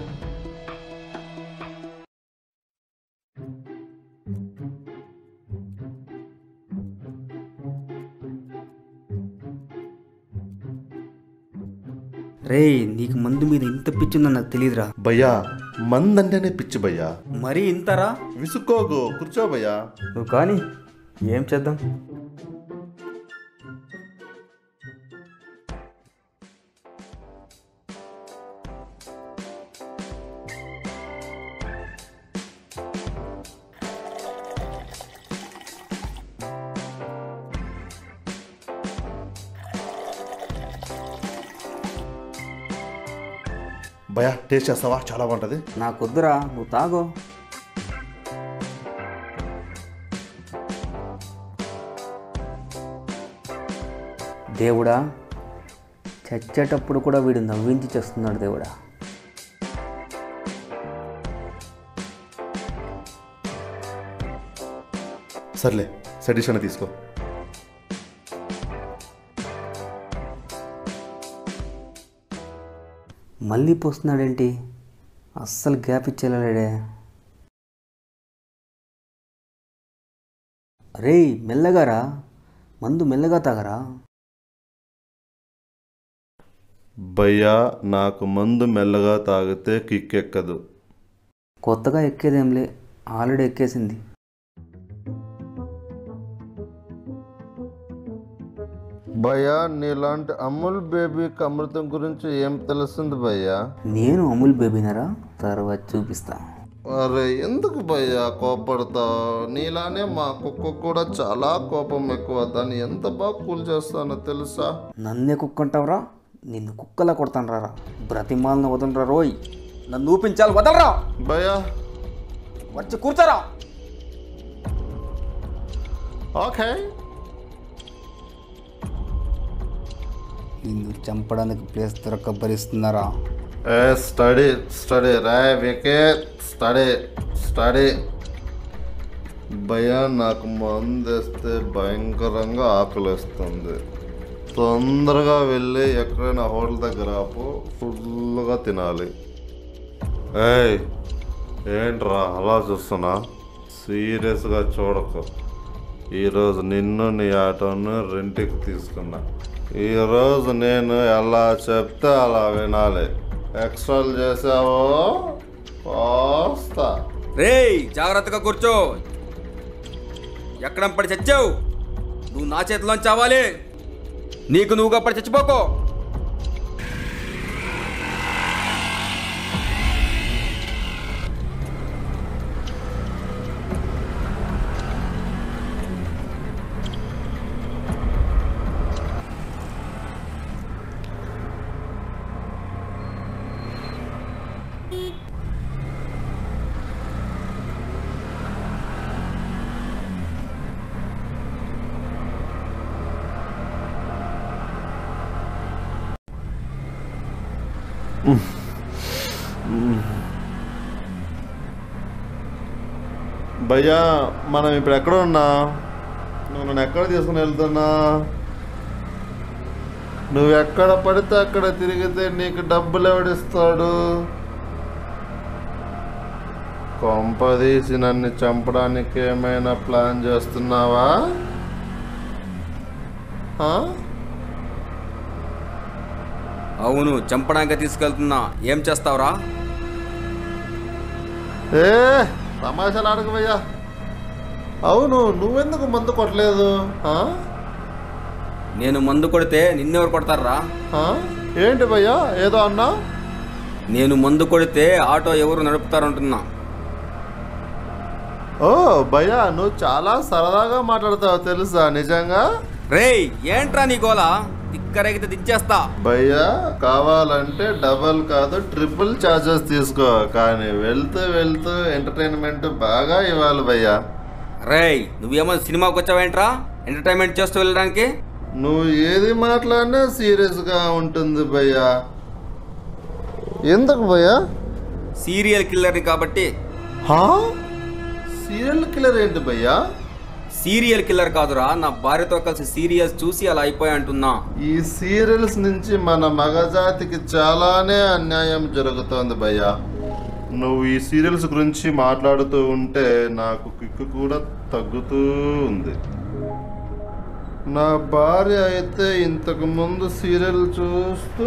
రే, నీకు మందు మీద ఇంత పిచ్చిందని నాకు తెలియదురా. భయ్యా మందంటేనే పిచ్చి భయ్యా. మరీ ఇంతరా? విసుక్కోకు, కూర్చో భయ్యా. నువ్వు కానీ ఏం చేద్దాం. భయ్యా టేస్ట్ చేస్తావా? చాలా బాగుంటుంది. నాకు వద్దురా, నువ్వు తాగో. దేవుడా, చచ్చేటప్పుడు కూడా వీడు నవ్వించి చేస్తున్నాడు దేవుడా. సర్లే సడిషన్ తీసుకో. మళ్ళీ పోస్తున్నాడేంటి? అస్సలు గ్యాప్ ఇచ్చేలాడే. రే మెల్లగారా, మందు మెల్లగా తాగరా. భయ్యా నాకు మందు మెల్లగా తాగితే కిక్ ఎక్కదు. కొత్తగా ఎక్కేదేంలే, ఆల్రెడీ ఎక్కేసింది. భయ్యా నీలాంటి అమూల్ బేబీకి అమృతం గురించి ఏం తెలుస్తుంది భయ్యా? నేను అమూల్ బేబీనరా, తర్వాత చూపిస్తా. అరే ఎందుకు భయ్యా కోపడతావు? నీలానే మా కుక్క కూడా చాలా కోపం ఎక్కువ, దాన్ని ఎంత బాగా కూల్ చేస్తానో తెలుసా? నన్నే కుక్కంటావురా? నిన్ను కుక్కలా కొడతాను రారా. బ్రతిమాలను వదలరా రోయ్, నన్ను ఊపించాలి, వదలరా. భయ్యా వచ్చి కూర్చోరా. ఓకే. నిన్ను చంపడానికి ప్లేస్ దొరక్క భరిస్తున్నారా? ఏ స్టడీ స్టడీ రాయ్ వికెట్ స్టడీ స్టడీ. భయ్యా నాకు మందేస్తే భయంకరంగా ఆకలిస్తుంది. తొందరగా వెళ్ళి ఎక్కడైనా హోటల్ దగ్గర ఆపు, ఫుల్గా తినాలి. ఏయ్ ఏంట్రా అలా చూస్తున్నా? సీరియస్గా చూడకు. ఈరోజు నిన్ను నీ ఆటోను రెంట్కి తీసుకున్నా. ఈరోజు నేను ఎలా చెప్తే అలా వినాలి. ఎక్స్ట్రాలు చేసావో వస్తా. రేయ్ జాగ్రత్తగా కూర్చో. ఎక్కడ పడి చచ్చావు? నువ్వు నా చేతిలోంచి చావాలి. నీకు నువ్వుగా పడి చచ్చిపోకో. భయ్యా మనం ఇప్పుడు ఎక్కడ ఉన్నా? నువ్వు నన్ను ఎక్కడ తీసుకుని వెళ్తున్నా? నువ్వు ఎక్కడ పడితే అక్కడ తిరిగితే నీకు డబ్బులు ఎవడిస్తాడు? కొంపదీసి నన్ను చంపడానికి ఏమైనా ప్లాన్ చేస్తున్నావా? అవును, చంపడానికి తీసుకెళ్తున్నా. ఏం చేస్తావురా? ఏ తమాషాలు ఆడకు భయ్యా. అవును నువ్వెందుకు మందు కొట్టలేదు? నేను మందు కొడితే నిన్నెవరు కొడతారా? ఏంటి భయ్యా ఏదో అన్నా? నేను మందు కొడితే ఆటో ఎవరు నడుపుతారంటున్నా. ఓ భయ్యా నువ్వు చాలా సరదాగా మాట్లాడతావు తెలుసా నిజంగా? రేయ్ ఏంట్రా నీ గోలా? తిక్కరేగితే దించేస్తా. భయ్యా కావాలంటే డబల్ కాదు ట్రిపుల్ చార్జెస్ తీసుకో, కానీ వెళ్తూ వెళ్తూ ఎంటర్టైన్మెంట్ బాగా ఇవ్వాలి భయ్యా. రేయ్ నువ్వేమో సినిమాకి వచ్చావేంట్రా ఎంటర్టైన్మెంట్ చేస్తూ వెళ్ళడానికి? నువ్వు ఏది మాట్లాడినా సీరియస్గా ఉంటుంది భయ్యా. ఎందుకు భయ్యా? సీరియల్ కిల్లర్ని కాబట్టి. హా? సీరియల్ కిల్లర్ ఏంటి భయ్యా? సీరియల్ కిల్లర్ కాదురా, నా భార్యతో కలిసి సీరియల్స్ చూసి అలా అయిపోయా అంటున్నా. ఈ సీరియల్స్ నుంచి మన మగజాతికి చాలానే అన్యాయం జరుగుతోంది భయ్యా. నువ్వు ఈ సీరియల్స్ గురించి మాట్లాడుతూ ఉంటే నాకు కిక్కు కూడా తగ్గుతూ ఉంది. నా భార్య అయితే ఇంతకు ముందు సీరియల్ చూస్తూ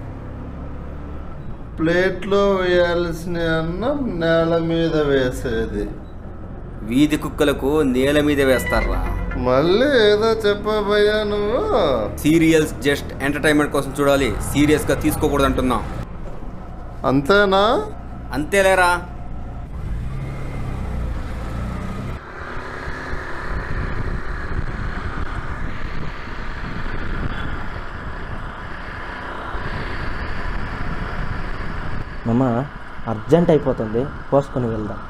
ప్లేట్లో వేయాల్సిన అన్నం నేల మీద వేసేది. వీధి కుక్కలకు నేల మీద వేస్తారా? మళ్ళీ ఏదో చెప్పబోయా నువ్వు. సీరియల్స్ జస్ట్ ఎంటర్టైన్మెంట్ కోసం చూడాలి, సీరియస్గా తీసుకోకూడదు అంటున్నా. అంతేనా? అంతేలేరా. మామ అర్జెంట్ అయిపోతుంది, పోసుకొని వెళ్దాం.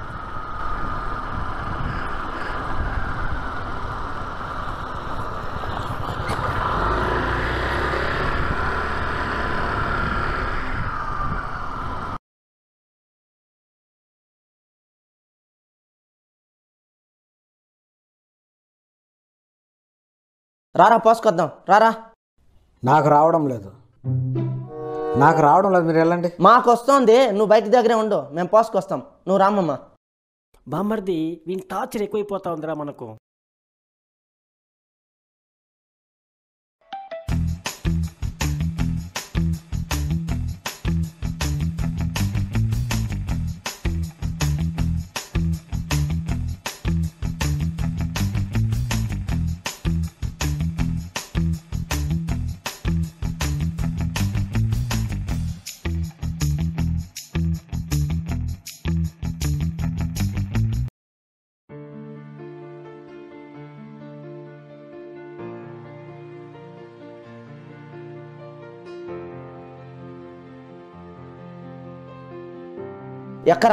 రారా పోసుకొద్దాం, రారా. నాకు రావడం లేదు, నాకు రావడం లేదు, మీరు వెళ్ళండి. మాకు వస్తుంది, నువ్వు బయట దగ్గరే ఉండు, మేము పోసుకొస్తాం, నువ్వు రామమ్మ. బామ్మర్ది వీని టార్చర్ ఎక్కువైపోతా ఉందిరా మనకు. ఎక్కరా?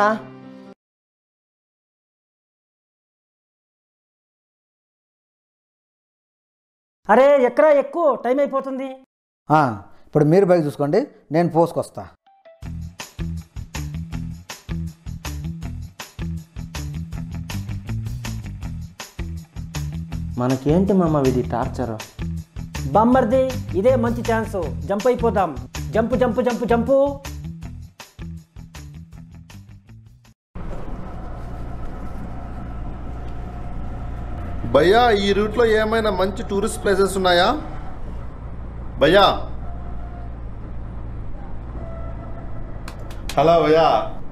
అరే ఎక్కరా, ఎక్కువ టైం అయిపోతుంది. ఆ, ఇప్పుడు మీరు బైక్ చూసుకోండి, నేను పోసుకొస్తా. మనకేంటి మామ ఇది టార్చర్? బామ్మర్ది ఇదే మంచి ఛాన్స్, జంప్ అయిపోదాం. Jump jump jump jump. భయ్యా ఈ రూట్లో ఏమైనా మంచి టూరిస్ట్ ప్లేసెస్ ఉన్నాయా భయ్యా? హలో భయ్యా.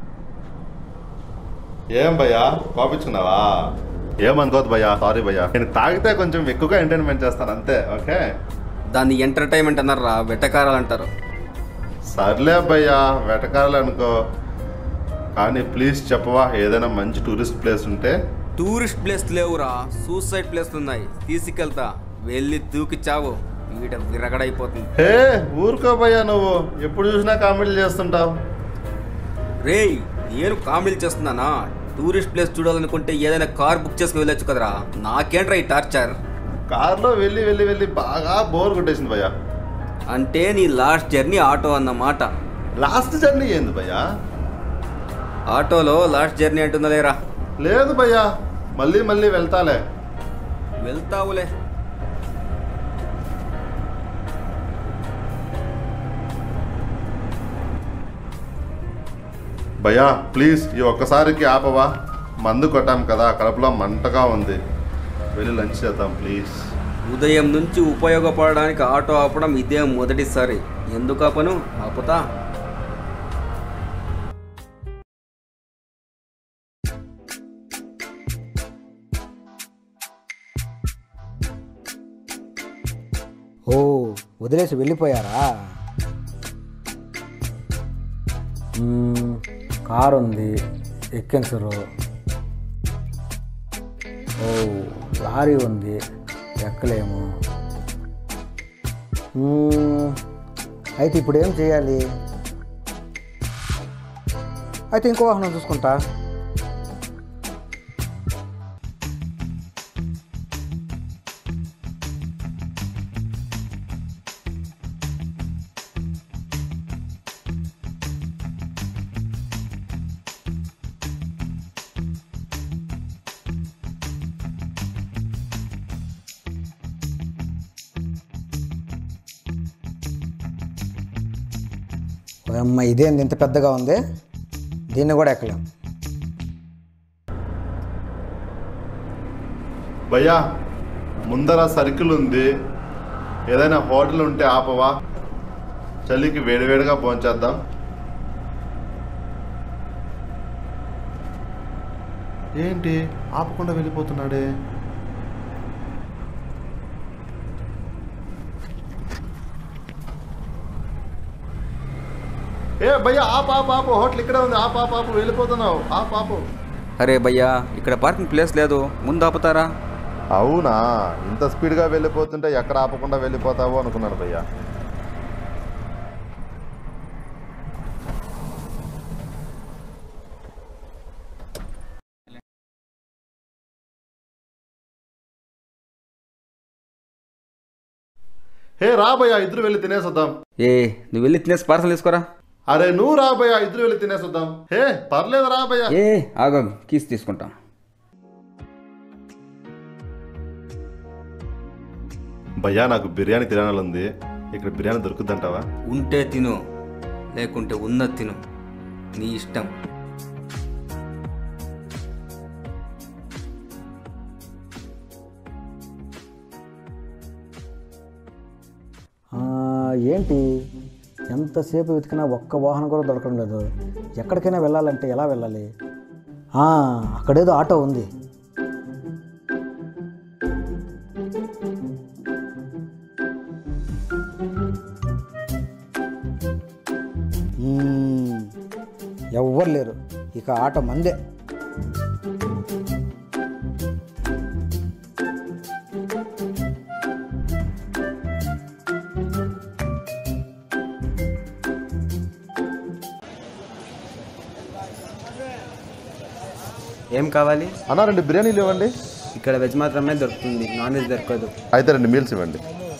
ఏం భయ్యా కోపించుకున్నావా? ఏమనుకోవద్దు భయ్యా, సారీ భయ్యా. నేను తాగితే కొంచెం ఎక్కువగా ఎంటర్టైన్మెంట్ చేస్తాను అంతే. ఓకే, దాన్ని ఎంటర్టైన్మెంట్ అన్నారా, వెటకారాలు అంటారు. సర్లే భయ్యా, వెటకారాలు అనుకో, కానీ ప్లీజ్ చెప్పవా ఏదైనా మంచి టూరిస్ట్ ప్లేస్ ఉంటే. టూరిస్ట్ ప్లేస్ లేవురా, సూసైడ్ ప్లేస్ ఉన్నాయి, తీసుకెళ్తా, వెళ్ళి దూకి చావు, వీడ విరగడైపోతుంది. హే ఊరుకో భయ్యా, నువ్వు ఎప్పుడు చూసినా కామెడీలు చేస్తుంటావు. రేయ్ నేను కామెడీ చేస్తున్నానా? టూరిస్ట్ ప్లేస్ చూడాలనుకుంటే ఏదైనా కార్ బుక్ చేసుకుని వెళ్ళొచ్చు కదరా, నాకేంట్రా ఈ టార్చర్? కార్లో వెళ్ళి వెళ్ళి వెళ్ళి బాగా బోర్ కొట్టేసింది భయ్యా. అంటే నీ లాస్ట్ జర్నీ ఆటో అన్నమాట. లాస్ట్ జర్నీ ఏంది భయ్యా? ఆటోలో లాస్ట్ జర్నీ అంటుందా లేరా? లేదు భయ్యా, మళ్ళీ మళ్ళీ వెళ్తాలే. వెళ్తావులే. భయ్యా ప్లీజ్ ఈ ఒక్కసారికి ఆపవా, మందు కొట్టాం కదా, కడుపులో మంటగా ఉంది, వెళ్ళి లంచ్ చేద్దాం ప్లీజ్. ఉదయం నుంచి ఉపయోగపడడానికి ఆటో ఆపడం ఇదే మొదటిసారి, ఎందుకు ఆపను, ఆపుతా. ఓ వదిలేసి వెళ్ళిపోయారా? కారు ఉంది, ఎక్కించరు. ఓ లారీ ఉంది, ఎక్కలేము. అయితే ఇప్పుడు ఏం చేయాలి? అయితే ఇంకో వాహనం చూసుకుంటా. అమ్మ ఇదేంది ఇంత పెద్దగా ఉంది, దీన్ని కూడా ఎక్కలేం. భయ్యా ముందర సర్కిల్ ఉంది, ఏదైనా హోటల్ ఉంటే ఆపవా, చలికి వేడివేడిగా భోంచేద్దాం. ఏంటి ఆపకుండా వెళ్ళిపోతున్నాడే? ఏ భయ్యా ఆ పాప ఆపు, హోటల్ ఇక్కడే ఉంది, ఆ పాప ఆపు, వెళ్ళిపోతున్నావు, ఆ పాపు. అరే భయ్యా ఇక్కడ పార్కింగ్ ప్లేస్ లేదు, ముందు ఆపుతారా? అవునా, ఇంత స్పీడ్గా వెళ్ళిపోతుంటే ఎక్కడ ఆపకుండా వెళ్ళిపోతావో అనుకున్నాను భయ్యా. హే రా భయ్యా, ఇద్దరు వెళ్ళి తినేసొద్దాం. ఏ నువ్వు వెళ్ళి తినేసి పార్సల్ తీసుకోరా. అరే నువ్వు రా భయ్యా, ఇద్దరు వెళ్ళి తినేసొద్దాం. హే పర్లేదు రా భయ్యా. ఏ ఆగా కీస్ తీసుకుంటాం. భయ్యా నాకు బిర్యానీ తినాలని, ఇక్కడ బిర్యానీ దొరుకుద్దంటావా? ఉంటే తిను, లేకుంటే ఉన్నది తిను, నీ ఇష్టం. ఏంటి ఎంతసేపు వెతికినా ఒక్క వాహనం కూడా దొరకడం లేదు. ఎక్కడికైనా వెళ్ళాలంటే ఎలా వెళ్ళాలి? అక్కడేదో ఆటో ఉంది. ఎవ్వరు లేరు, ఇక ఆటో మందే. ఏం కావాలి అన్న? రెండు బిర్యానీలు ఇవ్వండి. ఇక్కడ వెజ్ మాత్రమే దొరుకుతుంది, నాన్ వెజ్ దొరకదు. అయితే రెండు మీల్స్ ఇవ్వండి.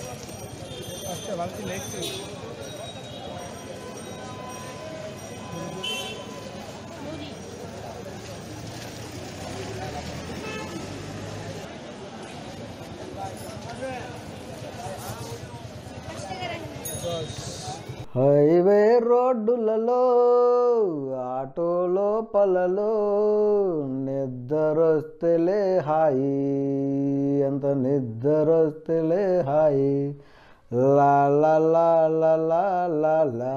హైవే రోడ్డులలో ఆటోలో పలలో నిద్రొస్తేలే హాయి, అంత నిద్రొస్తేలే హాయి, లా లా లా లా లా లా లా.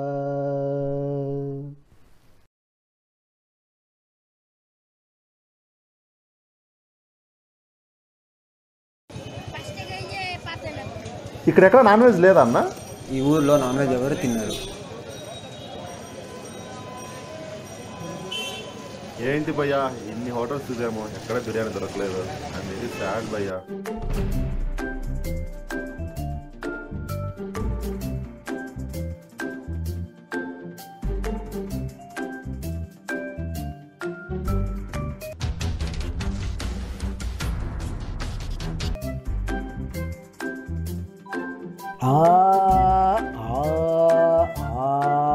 ఇక్కడ ఎక్కడ నాన్ వెజ్ లేదా అన్న? ఈ ఊర్లో నాన్ వెజ్ ఎవరు తిన్నారు? ఏంటి భయ్యా ఇన్ని హోటల్స్ చూసాము, ఎక్కడ బిర్యానీ దొరకలేదు. అండ్ వెరీ సాడ్ భయ్యా. ఆ ఆ ఆ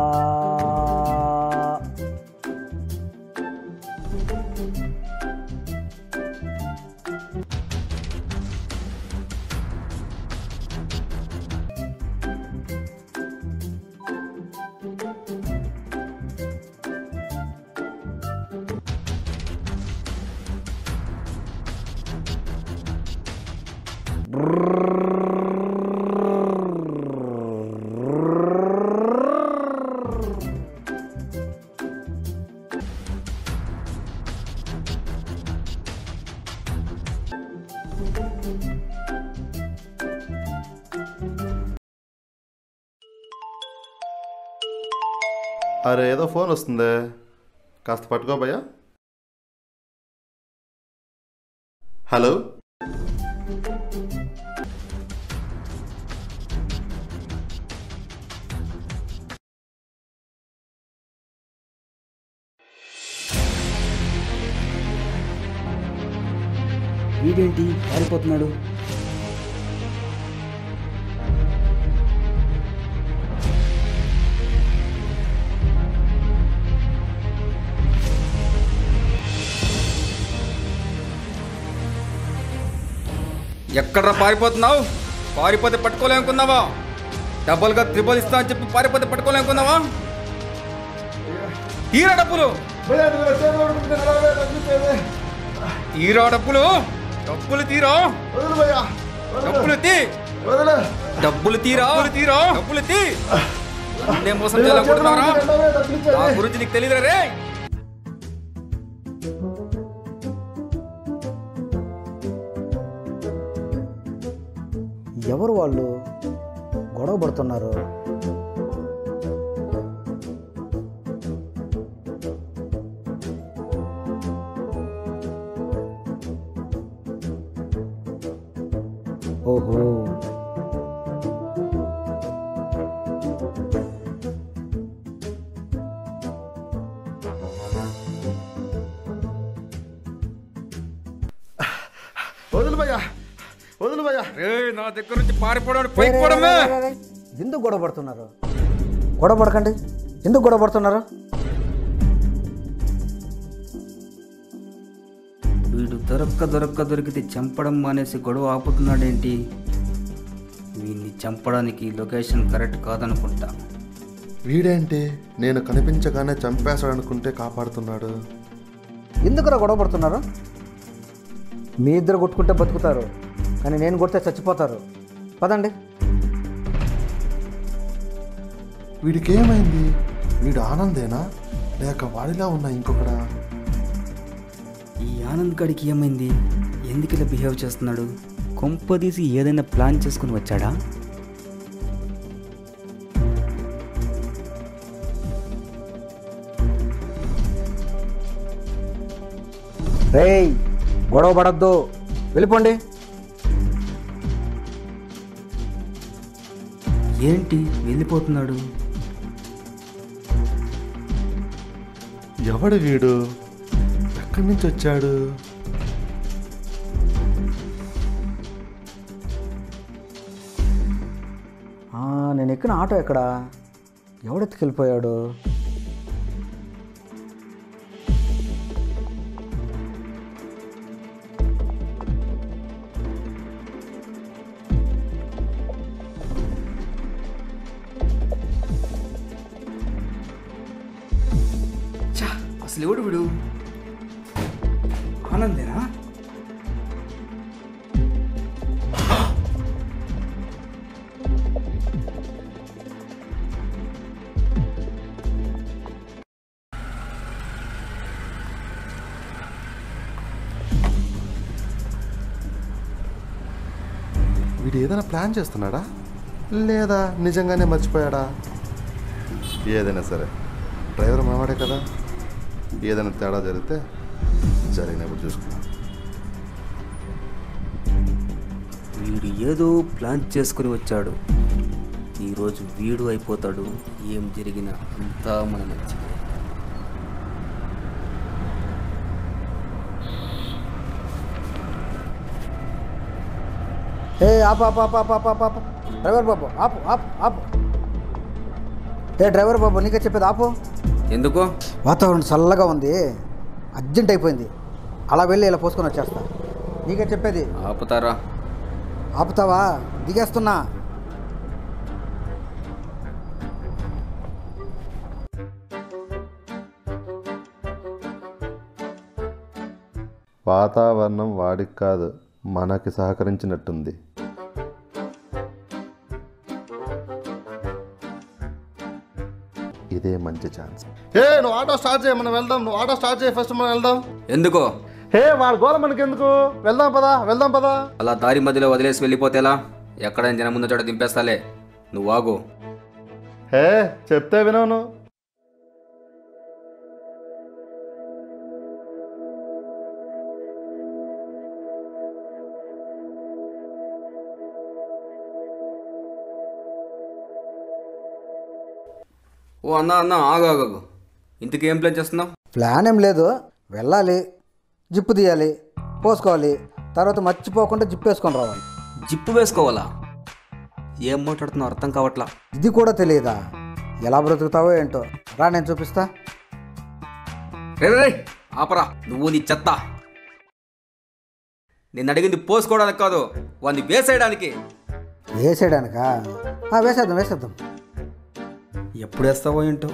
అరే ఏదో ఫోన్ వస్తుందే, కాస్త పట్టుకో భయ్యా. హలో, వీడేంటి పారిపోతున్నాడు? ఎక్కడ్రా పారిపోతున్నావు? పారిపోతే పట్టుకోలేనుకున్నావా? డబ్బులుగా త్రిబుల్ ఇస్తా అని చెప్పి పారిపోతే పట్టుకోలేకున్నావా? తీరా డబ్బులు, తీరా డబ్బులు, డబ్బులు తీరా, డబ్బులు తీ, డబ్బులు తీరా, తీరా డబ్బులు తీ. అన్నే మోసం చేయాలనుకుంటున్నారా? నా గురించి నీకు తెలియదురా రే. ఎవరు వాళ్ళు గొడవ పడుతున్నారు? ఓహో, వదులు భయ్యా, వదులు భయ్యా. నా దగ్గర నుంచి పారిపోవడం పైపోవడమే. ఎందుకు గొడవ పడుతున్నారు? గొడవ పడకండి. ఎందుకు గొడవ పడుతున్నారు? వీడు దొరక్క దొరక్క దొరికితే చంపడం మానేసి గొడవ ఆపుతున్నాడేంటి? వీడిని చంపడానికి లొకేషన్ కరెక్ట్ కాదనుకుంటా. వీడేంటి నేను కనిపించగానే చంపేశాడనుకుంటే కాపాడుతున్నాడు? ఎందుకురా గొడవ పడుతున్నారు? మీ ఇద్దరు కొట్టుకుంటే బతుకుతారు, కానీ నేను కొడితే చచ్చిపోతారు. పదండి. వీడికి ఏమైంది? వీడు ఆనందేనా లేక వాడిలా ఉన్నా ఇంకొకడా? ఈ ఆనంద్ గడికి ఏమైంది? ఎందుకు ఇలా బిహేవ్ చేస్తున్నాడు? కొంపదీసి ఏదైనా ప్లాన్ చేసుకుని వచ్చాడా? రేయ్, గొడవ పడద్దు, వెళ్ళిపోండి. ఏంటి వెళ్ళిపోతున్నాడు? ఎవడు వీడు? ఎక్కడి నుంచి వచ్చాడు? నేను ఎక్కిన ఆటో ఎక్కడా? ఎవడెత్తుకెళ్ళిపోయాడు? అసలు ఎవడు వీడు? ఆనందేనా? వీడు ఏదైనా ప్లాన్ చేస్తున్నాడా లేదా నిజంగానే మర్చిపోయాడా? ఏదైనా సరే డ్రైవర్ మనవాడే కదా, ఏదైనా తేడా జరిగితే జరిగినప్పుడు చూసుకున్నాం. వీడు ఏదో ప్లాన్ చేసుకుని వచ్చాడు. ఈరోజు వీడు అయిపోతాడు. ఏం జరిగినా అంతా మన మంచిది. ఏ ఆపు ఆపు ఆపు ఆపు ఆపు ఆపు డ్రైవర్ బాబు, ఆపు ఆపు ఆపు. ఏ డ్రైవర్ బాబు, నీకే చెప్పేది ఆపు. ఎందుకు? వాతావరణం చల్లగా ఉంది, అర్జెంట్ అయిపోయింది. అలా వెళ్ళి ఇలా పోసుకొని వచ్చేస్తా. నీకే చెప్పేది. ఆపుతారా? ఆపుతావా? దిగేస్తున్నా. వాతావరణం వాడికి కాదు మనకి సహకరించినట్టుంది. ఇదే మంచి ఛాన్స్. ఏ నువ్వు ఆటో స్టార్ట్ చేయ, మనం వెళ్దాం. నువ్వు ఆటో స్టార్ట్ చేయ, ఫస్ట్ మనం వెళ్దాం. ఎందుకో? హే వాళ్ళ గోల మనకి ఎందుకు? వెళ్దాం పదా, వెళ్దాం పదా. అలా దారి మధ్యలో వదిలేసి వెళ్ళిపోతేలా? ఎక్కడైనా జనం ముందు చోట దింపేస్తాలే, నువ్వు ఆగు. హే చెప్తే వినవు. ఓ అన్నా అన్నా ఆగు ఆగు. ఇంతకీ ఏం ప్లాన్ చేస్తున్నావు? ప్లాన్ ఏం లేదు, వెళ్ళాలి, జిప్పు తీయాలి, పోసుకోవాలి, తర్వాత మర్చిపోకుండా జిప్పు వేసుకొని రావాలి. జిప్పు వేసుకోవాలా? ఏం మాట్లాడుతున్నావు అర్థం కావట్లా. ఇది కూడా తెలియదా? ఎలా బ్రతుకుతావో ఏంటో రా, నేను చూపిస్తా. రే రే ఆపరా, నువ్వు నీ చెత్త. నేను అడిగింది పోసుకోవడానికి కాదు, వాడిని వేసేయడానికి. వేసేయడానికా ఆ, వేసేద్దాం వేసేద్దాం. ఎప్పుడు వేస్తావో ఏంటో.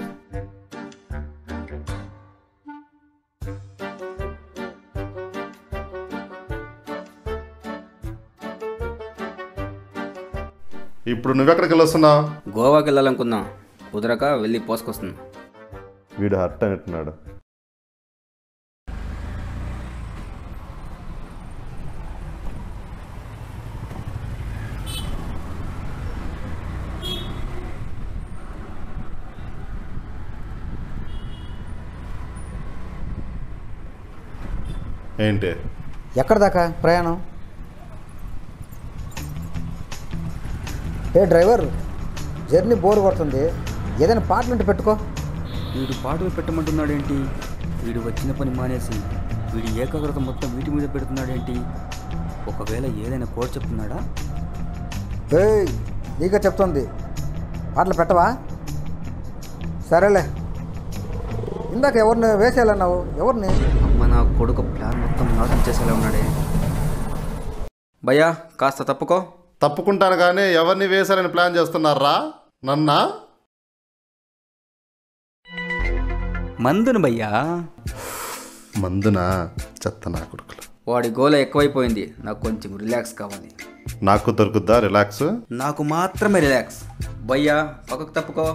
ఇప్పుడు నువ్వెక్కడికి వెళ్ళొస్తున్నావు? గోవాకి వెళ్ళాలనుకున్నా, కుదరక వెళ్ళి పోసుకొస్తున్నా. వీడు హర్ట్ అంటున్నాడు. ఏంటి? ఎక్కడ దాకా ప్రయాణం? ఏ డ్రైవర్, జర్నీ బోర్ కొడుతుంది, ఏదైనా పాటలుంటే పెట్టుకో. వీడు పాటలు పెట్టమంటున్నాడేంటి? వీడు వచ్చిన పని మానేసి వీడి ఏకాగ్రత మొత్తం వీటి మీద పెడుతున్నాడేంటి? ఒకవేళ ఏదైనా కోడ్ చెప్తున్నాడా? ఏయ్, నీకే చెప్తుంది, పాటలు పెట్టవా? సరేలే, ఇందాక ఎవరిని వేసేయాలన్నావు, ఎవరిని? అమ్మ నా కొడుకు ప్లాన్ మొత్తం నాశనం చేసేలా ఉన్నాడే. భయ్యా కాస్త తప్పుకో. తప్పుకుంటాను కానీ ఎవరిని వేశారని ప్లాన్ చేస్తున్నారా? నన్నా? మందును భయ్యా. మందునా? చెత్త నా కొడుకులు. వాడి గోల ఎక్కువైపోయింది, నాకు కొంచెం రిలాక్స్ కావాలి. నాకు దొరుకుద్దా రిలాక్స్? నాకు మాత్రమే రిలాక్స్. భయ్యా పక్కకు తప్పుకో.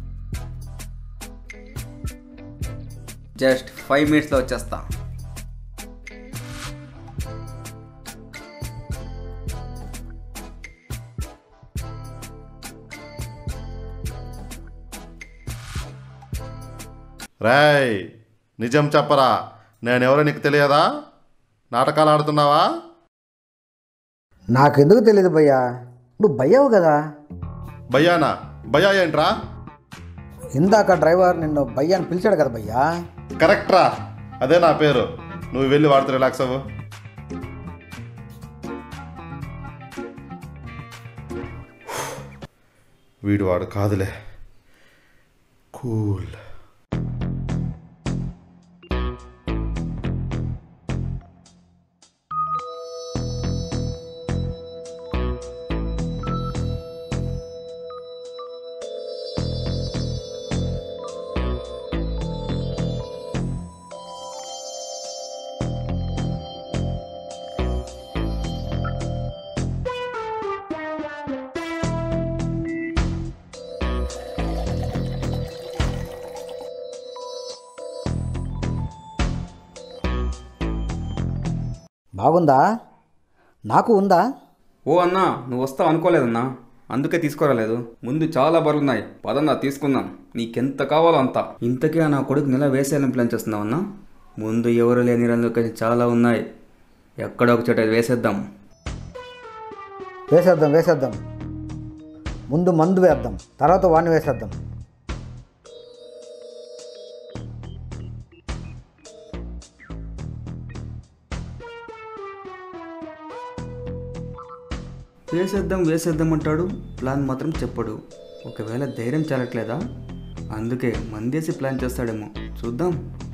జస్ట్ ఫైవ్ మినిట్స్లో వచ్చేస్తా. రాయ్, నిజం చెప్పరా, నేనెవరో నీకు తెలియదా? నాటకాలు ఆడుతున్నావా? నాకెందుకు తెలియదు భయ్యా, నువ్వు భయ్యావు కదా. భయ్యానా? భయ్యా ఏంట్రా? ఇందాక డ్రైవర్ నిన్ను భయ్యా అని పిలిచాడు కదా భయ్యా. కరెక్ట్రా, అదే నా పేరు. నువ్వు వెళ్ళి వాడితో రిలాక్స్ అవ్వు. వీడు వాడు కాదులే, కూల్. బాగుందా? నాకు ఉందా? ఓ అన్నా, నువ్వు వస్తావు అనుకోలేదన్నా, అందుకే తీసుకురాలేదు. ముందు చాలా బరువున్నాయి, పదన్నా తీసుకుందాం, నీకెంత కావాలో అంత. ఇంతకే నా కొడుకు నెల వేసేయాలని ప్లాన్ చేస్తున్నావు అన్నా? ముందు ఎవరు లేని లొకేషన్ చాలా ఉన్నాయి, ఎక్కడో ఒక చోట వేసేద్దాం. వేసేద్దాం వేసేద్దాం ముందు మందు వేద్దాం, తర్వాత వాడిని వేసేద్దాం. వేసేద్దాం వేసేద్దాం అంటాడు, ప్లాన్ మాత్రం చెప్పడు. ఒకవేళ ధైర్యం చాలట్లేదా? అందుకే మందేసి ప్లాన్ చేస్తాడేమో, చూద్దాం.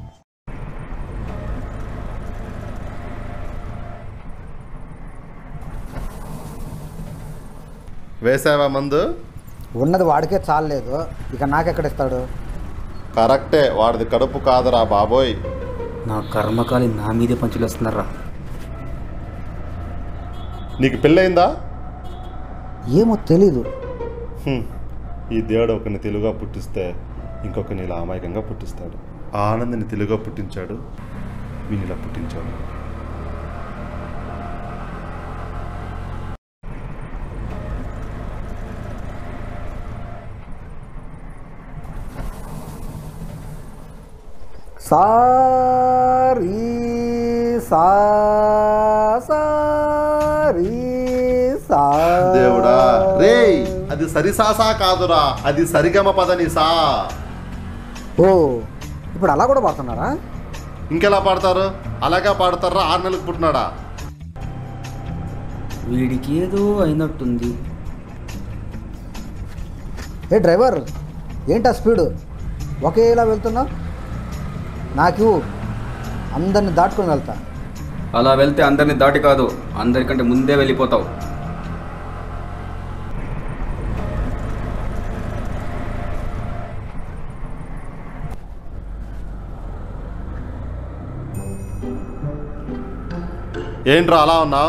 వేసావా మందు? ఉన్నది వాడికే చాలలేదు, ఇక నాకెక్కడిస్తాడు? కరెక్టే, వాడిది కడుపు కాదురా బాబోయ్. నా కర్మకాలి నా మీదే పంచులు వస్తున్నారా? నీకు పెళ్ళయిందా? ఏమో తెలీదు. ఈ దేవుడు ఒకరిని తెలుగుగా పుట్టిస్తే ఇంకొకరిని ఇలా అమాయకంగా పుట్టిస్తాడు. ఆ ఆనందిని తెలుగుగా పుట్టించాడు, వీని ఇలా పుట్టించాడు. సారీ సా సారీ సా. దేవుడా రే, అది సరిసాసా కాదురా, అది సరిగమ పదని సా. ఓ, ఇప్పుడు అలా కూడా పాడుతున్నారా? ఇంకెలా పాడతారు? అలాగే పాడతారా? ఆరు నెలలకు పుట్టినాడా? వీడికి ఏదో అయినట్టుంది. ఏ డ్రైవర్, ఏంటా స్పీడు? ఒకేలా వెళ్తున్నావు? నాకు అందరిని దాటుకొని వెళ్తా. అలా వెళ్తే అందరిని దాటి కాదు, అందరికంటే ముందే వెళ్ళిపోతావు. ఏంట్రా అలా ఉన్నావు?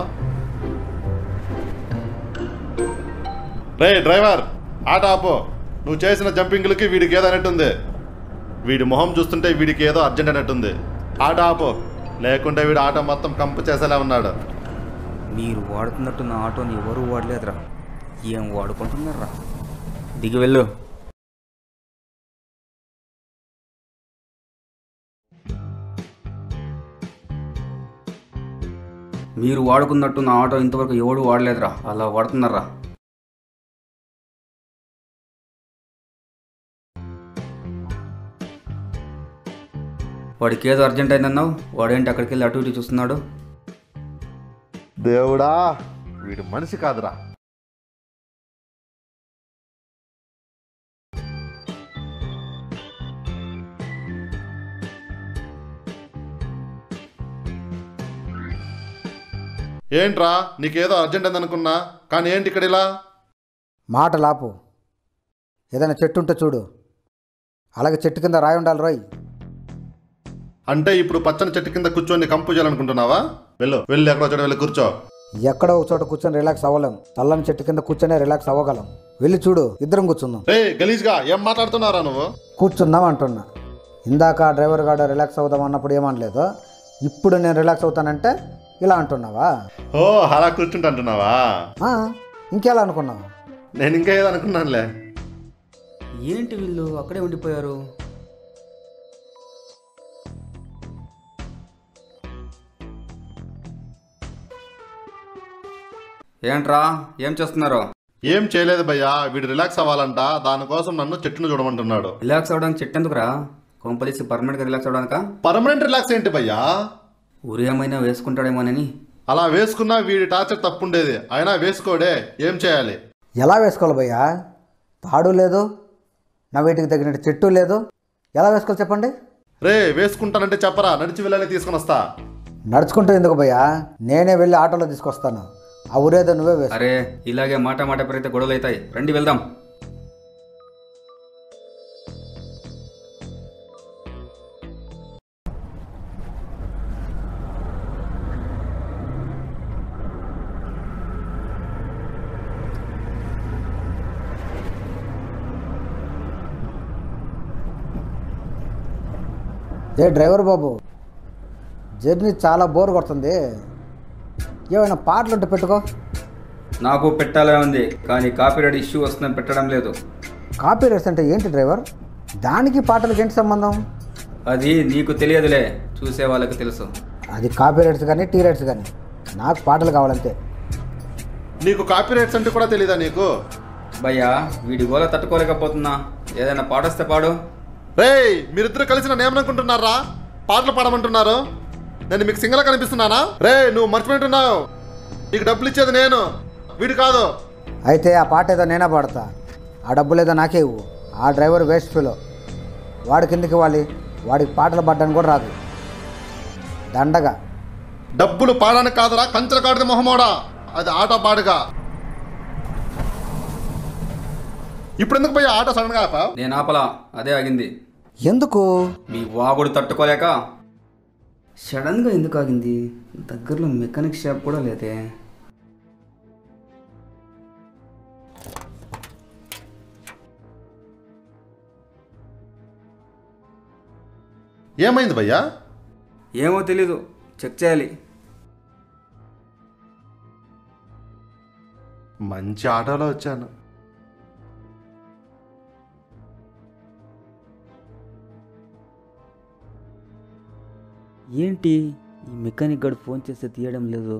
రే డ్రైవర్, ఆట ఆపు. నువ్వు చేసిన జంపింగ్లకి వీడికి ఏదో అన్నట్టుంది. వీడి మొహం చూస్తుంటే వీడికి ఏదో అర్జెంట్ అన్నట్టుంది. ఆట ఆపు, లేకుంటే వీడు ఆటో మొత్తం కంపు చేసేలా ఉన్నాడు. మీరు వాడుతున్నట్టు నా ఆటోని ఎవరు వాడలేదురా. ఏం వాడుకుంటున్నారా? దిగి వెళ్ళు. మీరు వాడుకున్నట్టు నా ఆటో ఇంతవరకు ఎవడు వాడలేదురా. అలా వాడుతున్నారా? వాడికి ఏదో అర్జెంట్ అయిందన్నావు, వాడేంటి అక్కడికి వెళ్ళి అటు ఇటు చూస్తున్నాడు? దేవుడా, వీడు మనిషి కాదురా. ఏంట్రా, నీకేదో అర్జెంట్ అయిందనుకున్నా, కానీ ఏంటి ఇక్కడ ఇలా? మాట లాపు. ఏదైనా చెట్టు ఉంటే చూడు. అలాగే చెట్టు కింద రాయి ఉండాలి రోయ్. అంటే ఇప్పుడు పచ్చని చెట్టు కింద కూర్చొని కంపు చేయాలనుకుంటున్నావా? వెళ్ళు, వెళ్ళి ఎక్కడో చోట వెళ్ళి కూర్చో. ఎక్కడో ఒక చోట కూర్చొని రిలాక్స్ అవ్వలేం. చల్లని చెట్టు కింద కూర్చొని రిలాక్స్ అవ్వగలం. వెళ్ళి చూడు, ఇద్దరం కూర్చుందాం. రే గలీజ్గా ఏం మాట్లాడుతున్నారా నువ్వు? కూర్చుందాం అంటున్నా. ఇందాక డ్రైవర్ గారు రిలాక్స్ అవుదాం అన్నప్పుడు ఏమనలేదు. ఇప్పుడు నేను రిలాక్స్ అవుతానంటే ఇలా అంటున్నావా? ఓ, అలా కూర్చుంటా అంటున్నావా? ఇంకెలా అనుకున్నావా? నేను ఇంకా ఏదో అనుకున్నానులే. ఏంటి వీళ్ళు అక్కడే ఉండిపోయారు? ఏంట్రా, ఏం చేస్తున్నారు? ఏం చేయలేదు భయ్యా, వీడు రిలాక్స్ అవ్వాలంట. దానికోసం నన్ను చెట్టును చూడమంటున్నాడు. రిలాక్స్ అవ్వడానికి చెట్టు ఎందుకురా? కొంపలీసి పర్మనెంట్గా రిలాక్స్ అవ్వడానికా? పర్మనెంట్ రిలాక్స్ ఏంటి భయ్యా? ఊరు ఏమైనా వేసుకుంటాడేమోనని. అలా వేసుకున్నా వీడి టార్చర్ తప్పుండేది. అయినా వేసుకోడే, ఏం చేయాలి? ఎలా వేసుకోవాలి భయ్యా? తాడు లేదు, నా వీటికి తగినట్టు చెట్టు లేదు. ఎలా వేసుకోవాలి చెప్పండి? రే, వేసుకుంటానంటే చెప్పరా, నడిచి వెళ్ళాలి, తీసుకుని వస్తా. నడుచుకుంటూ ఎందుకు భయ్యా? నేనే వెళ్ళి ఆటోలో తీసుకొస్తాను. ఆ ఊరేదో నువ్వే వేసు. అరే, ఇలాగే మాట మాట పెరిగితే గొడవలు అవుతాయి. రండి వెళ్దాం. ఏ డ్రైవర్ బాబు, జర్నీ చాలా బోర్ కొడుతుంది. ఏమైనా పాటలు ఉంటే పెట్టుకో. నాకు పెట్టాలే ఉంది, కానీ కాపీరైట్ ఇష్యూ వస్తుందని పెట్టడం లేదు. కాపీ రైట్స్ అంటే ఏంటి డ్రైవర్? దానికి పాటలకి ఏంటి సంబంధం? అది నీకు తెలియదులే, చూసే వాళ్ళకి తెలుసు. అది కాపీ రైట్స్ కానీ టీ రైట్స్ కానీ, నాకు పాటలు కావాలంతే. నీకు కాపీ రైట్స్ అంటే కూడా తెలీదా నీకు? భయ్యా, వీడి గోల తట్టుకోలేకపోతున్నా. ఏదైనా పాటొస్తే పాడు. రే, మీరిద్దరు కలిసి నన్ను ఏమనుకుంటున్నారా? పాటలు పాడమంటున్నారు. నేను మీకు సింగలా కనిపిస్తున్నానా? రే, నువ్వు మర్చిపోయింటున్నావు. నీకు డబ్బులు ఇచ్చేది నేను, వీడు కాదు. అయితే ఆ పాట ఏదో నేనే పాడతా. ఆ డబ్బులు ఏదో నాకే ఇవ్వు. ఆ డ్రైవర్ వేస్ట్ ఫీలో, వాడి కిందకి ఇవ్వాలి. వాడికి పాటలు పాడడానికి కూడా రాదు. దండగా. డబ్బులు పాడడానికి కాదురా, కంచెల కాడిది మొహమోడా. అది ఆట పాడుగా. ఇప్పుడు ఎందుకు పోయి ఆట సడన్గా ఆపా? నేను ఆపలా, అదే ఆగింది. ఎందుకు? మీ వాగుడు తట్టుకోలేక. సడన్గా ఎందుకు ఆగింది? దగ్గరలో మెకానిక్ షాప్ కూడా లేదే. ఏమైంది భయ్యా? ఏమో తెలీదు, చెక్ చేయాలి. మంచి ఆటోలో వచ్చాను. ఏంటి ఈ మెకానిక్ గడు ఫోన్ చేస్తే తీయడం లేదు?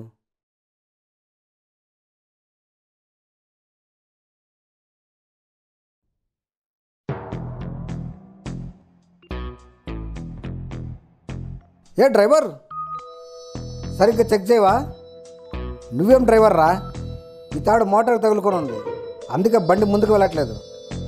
ఏ డ్రైవర్, సరిగ్గా చెక్ చేయవా? నువ్వేం డ్రైవర్ రా? ఈ తాడు మోటార్ తగులుకొని ఉంది, అందుకే బండి ముందుకు వెళ్ళట్లేదు.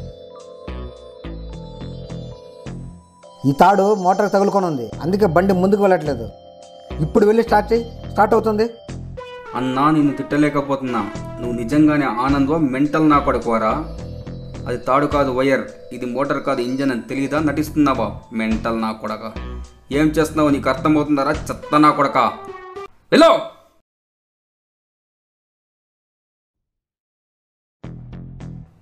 ఈ తాడు మోటార్ తగులుకొని ఉంది, అందుకే బండి ముందుకు వెళ్ళట్లేదు. ఇప్పుడు వెళ్ళి స్టార్ట్ చేయి, స్టార్ట్ అవుతుంది. అన్నా, నిన్ను తిట్టలేకపోతున్నా. నువ్వు నిజంగానే ఆనంద్ మెంటల్ నా కొడుకోరా? అది తాడు కాదు వైర్, ఇది మోటార్ కాదు ఇంజన్ అని తెలియదా? నటిస్తున్నావా మెంటల్ నా కొడక? ఏం చేస్తున్నావు నీకు అర్థమవుతుందారా చెత్త నా కొడక? హలో.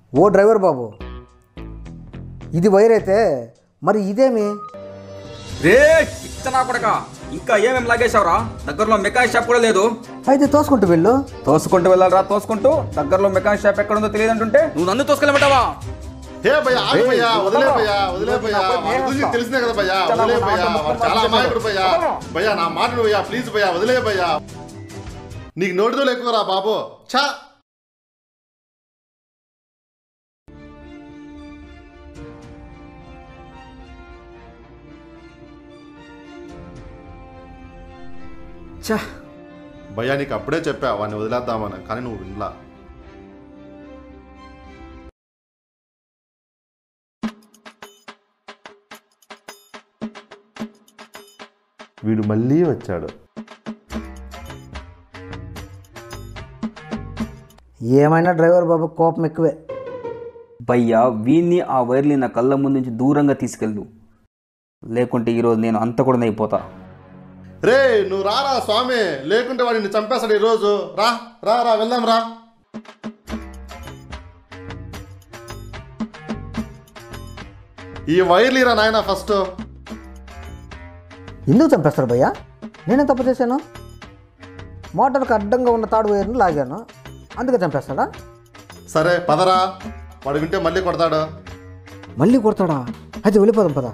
ఓ డ్రైవర్ బాబు, ఇది వైర్ అయితే మరి ఇదేమి? రే ఇచ్చనా కొడక, ఇంకా ఏమేమి లాగేశావురా? దగ్గరలో మెకానిక్ షాప్ కూడా లేదు. అయితే తోసుకుంటూ వెళ్ళు. తోసుకుంటూ వెళ్ళాలరా? తోసుకుంటూ దగ్గరలో మెకానిక్ షాప్ ఎక్కడ ఉందో తెలియదు అంటుంటే నువ్వు నన్ను తోసుకెళ్ళమంటావా? హే భయ్యా, ఆగు భయ్యా, వదిలే భయ్యా, వదిలే భయ్యా, వాడి గురించి తెలిసినే కదా భయ్యా, వదిలే భయ్యా, వాడు చాలా అమాయకుడు భయ్యా. భయ్యా నా మాటను భయ్యా, ప్లీజ్ భయ్యా, వదిలే భయ్యా. నీకు నోటితో ఎక్కువరా బాబు. ఛా ఛా భయ్యా, నీకు అప్పుడే చెప్పా వాడిని వదిలేద్దామని, కానీ నువ్వు వినలా. వీడు మళ్ళీ వచ్చాడు. ఏమైనా డ్రైవర్ బాబు కోపం ఎక్కువే. భయ్యా, వీన్ని ఆ వైర్ని నా కళ్ళ ముందు నుంచి దూరంగా తీసుకెళ్ళు, లేకుంటే ఈరోజు నేను అంత కూడా అయిపోతా. రే నువ్వు రారా స్వామి, లేకుంటే వాడిని చంపేస్తాడు ఈరోజు. రా రా రా వెళ్దాం రా. ఈ వైర్లు రా నాయన ఫస్ట్. ఎందుకు చంపేస్తారు భయ్యా? నేనేం తప్పు చేశాను? మోటార్కి అడ్డంగా ఉన్న తాడు వైర్ని లాగాను, అందుకే చంపేస్తాడా? సరే పదరా, వాడు వింటే మళ్ళీ కొడతాడు. మళ్ళీ కొడతాడా? అయితే వెళ్ళిపోదాం పదా.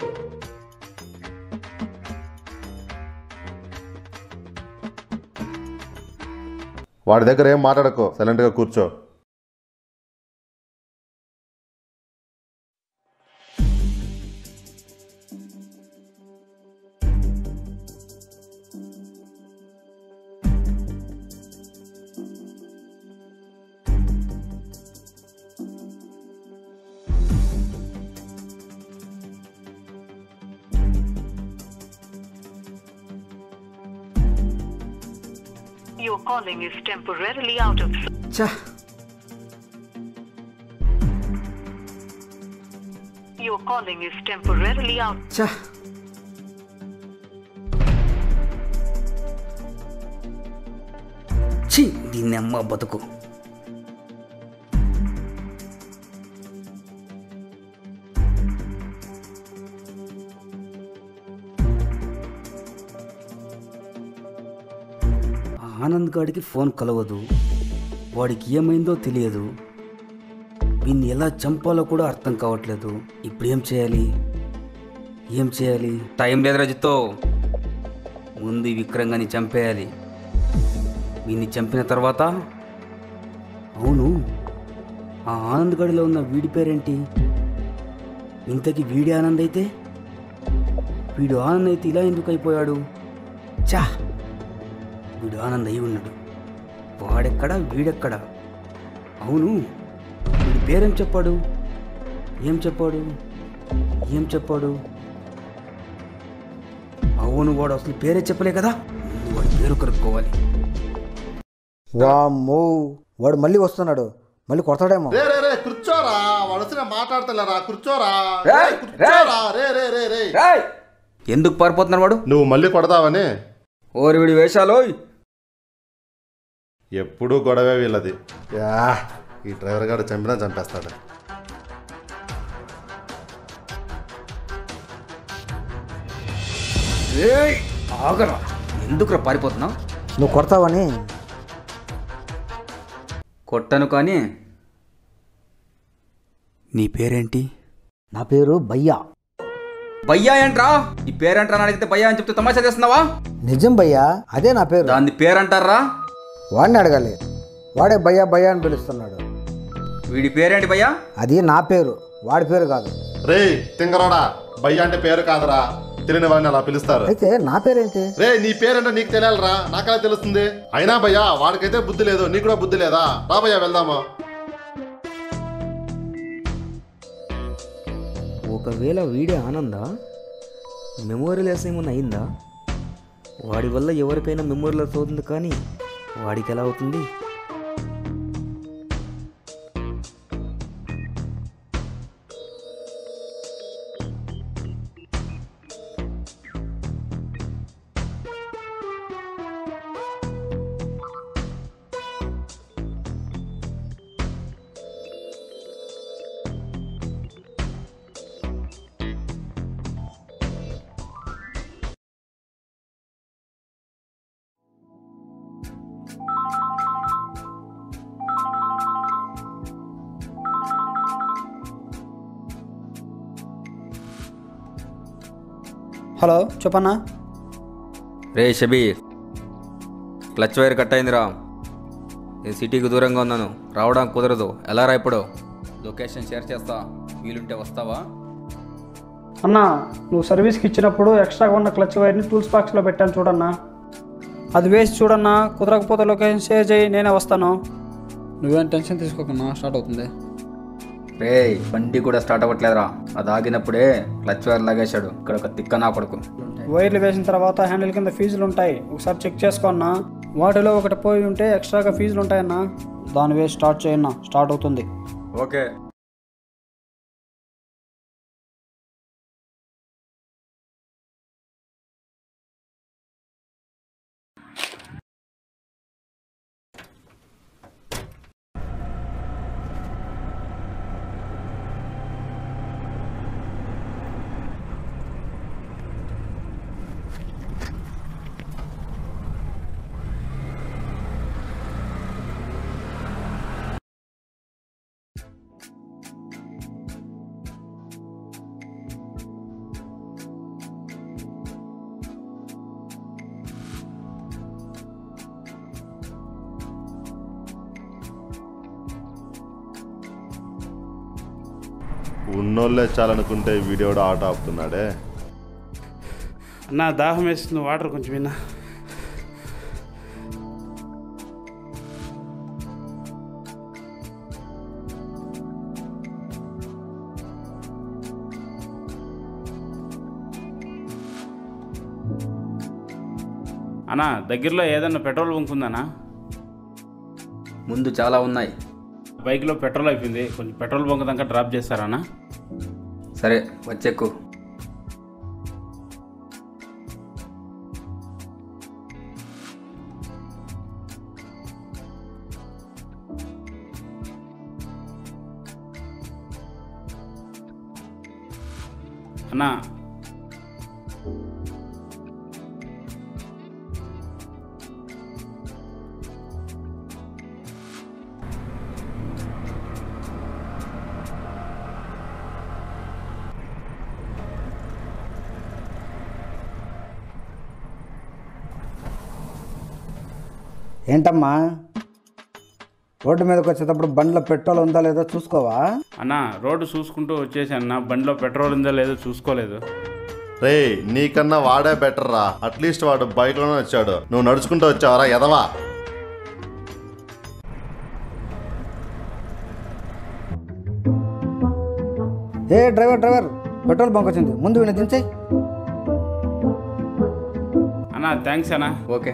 వాడి దగ్గర ఏం మాట్లాడకు, సైలెంట్గా కూర్చో. Your calling is temporarily out of service. ఛా Your calling is temporarily out. ఛా ఛీ, దీన్ని అమ్మ బతుకు. ఆనంద్ గాడికి ఫోన్ కలవదు, వాడికి ఏమైందో తెలియదు, వీన్ని ఎలా చంపాలో కూడా అర్థం కావట్లేదు. ఇప్పుడు ఏం చేయాలి ఏం చేయాలి? టైం లేదు రజిత్తో, ముందు ఈ విక్రంగాని చంపేయాలి. వీన్ని చంపిన తర్వాత, అవును ఆ ఆనంద్ గడిలో ఉన్న వీడి పేరేంటి? ఇంతకీ వీడి ఆనంద్ అయితే, వీడు ఆనంద్ అయితే ఇలా ఎందుకు అయిపోయాడు? చా, వీడు ఆనంద్ అయి ఉన్నాడు. వాడెక్కడా వీడెక్కడా? అవును వీడి పేరేం చెప్పాడు? ఏం చెప్పాడు? ఏం చెప్పాడు? అవును వాడు అసలు పేరే చెప్పలే కదా, ముందు వాడి పేరు కనుక్కోవాలి. వామ్మో, వాడు మళ్ళీ వస్తున్నాడు, మళ్ళీ కొడతాడేమో. రే రే రే కూర్చోరా, వాడు వచ్చి మాట్లాడతలేరా, కూర్చోరా కూర్చోరా. రే రే రే రే ఎందుకు పారిపోతున్నాడు వాడు? నువ్వు మళ్ళీ కొడతావని. ఓరి వీడి వేషాలు, ఎప్పుడూ గొడవే వీళ్ళది. యా, ఈ డ్రైవర్ గారు చంపినా చంపేస్తాడు. ఆగరా, ఎందుకురా పారిపోతున్నావు? నువ్వు కొడతావని. కొట్టను కానీ నీ పేరేంటి? నా పేరు భయ్యా. భయ్యా ఏంట్రా? ఈ పేరంటారా అని అడిగితే భయ్యా అని చెప్తే తమాషా చేస్తున్నావా? నిజం భయ్యా, అదే నా పేరు. దాన్ని పేరంటారా? వాడిని అడగాలి, వాడే భయ్యా భయ్యా అని పిలుస్తున్నాడు. వీడి పేరేంటి భయ్యా? అది నా పేరు, వాడి పేరు కాదు. రే తింగరోడా, భయ్య అంటే పేరు కాదురా, తెలియని వాడిని అలా పిలుస్తారు. అయితే నా పేరేంటి? రే నీ పేరంటే నీకు తెలియాలరా, నాకలా తెలుస్తుంది. అయినా భయ్యా వాడికైతే బుద్ధి లేదు, నీకు కూడా బుద్ధి లేదా? రా భయ్యా వెళ్దామా. ఒకవేళ వీడే ఆనందా? మెమోరీ లెస్ ఏమన్నా అయిందా? వాడి వల్ల ఎవరికైనా మెమోరీ లెస్ అవుతుంది, కానీ వాడికి ఎలా అవుతుంది? హలో చెప్పన్నా. రే షబీర్, క్లచ్ వైర్ కట్ అయిందిరా. నేను సిటీకి దూరంగా ఉన్నాను, రావడానికి కుదరదు. ఎలా రా ఇప్పుడు? లొకేషన్ షేర్ చేస్తా, వీలుంటే వస్తావా? అన్నా నువ్వు సర్వీస్కి ఇచ్చినప్పుడు ఎక్స్ట్రాగా ఉన్న క్లచ్ వైర్ని టూల్స్ బాక్స్లో పెట్టాను చూడన్నా. అది వేసి చూడన్నా, కుదరకపోతే లొకేషన్ షేర్ చేయి, నేనే వస్తాను. నువ్వేం టెన్షన్ తీసుకోకన్నా, స్టార్ట్ అవుతుంది. రే బండి కూడా స్టార్ట్ అవ్వట్లేదురా. అది ఆగినప్పుడే క్లచ్ వైర్ లాగేశాడు ఇక్కడ ఒక తిక్క నా కొడుకు. వైర్లు వేసిన తర్వాత హ్యాండిల్ కింద ఫీజులు ఉంటాయి, ఒకసారి చెక్ చేసుకో అన్నా. వాటిలో ఒకటి పోయి ఉంటే ఎక్స్ట్రాగా ఫీజులు ఉంటాయన్నా. దాని వేసి స్టార్ట్ చేయన్నా, స్టార్ట్ అవుతుంది. ఓకే. ఉన్నోళ్ళే చాలనుకుంటే వీడియోడు ఆట ఆపుతున్నాడే. నా దాహం వేస్తుంది, వాటర్ కొంచెం విన్నా. అన్నా దగ్గరలో ఏదన్నా పెట్రోల్ బంక్ ఉందన్నా? ముందు చాలా ఉన్నాయి. బైక్లో పెట్రోల్ అయిపోయింది, కొంచెం పెట్రోల్ బంక్ దాకా డ్రాప్ చేస్తారా? సరే వచ్చెక్కు. అన్నా ఏంటమ్మా, రోడ్డు మీదకి వచ్చేటప్పుడు బండిలో పెట్రోల్ ఉందా లేదో చూసుకోవా? అన్నా రోడ్డు చూసుకుంటూ వచ్చేసాను, బండిలో పెట్రోల్ ఉందో లేదో చూసుకోలేదు. రే నీకన్నా వాడే బెటర్ రా, అట్లీస్ట్ వాడు బైక్లోనే వచ్చాడు, నువ్వు నడుచుకుంటూ వచ్చావరా ఎదవా. ఏ డ్రైవర్ డ్రైవర్ పెట్రోల్ బంక్ వచ్చింది, ముందు విని దించేయి. అన్నా థ్యాంక్స్ అన్నా. ఓకే.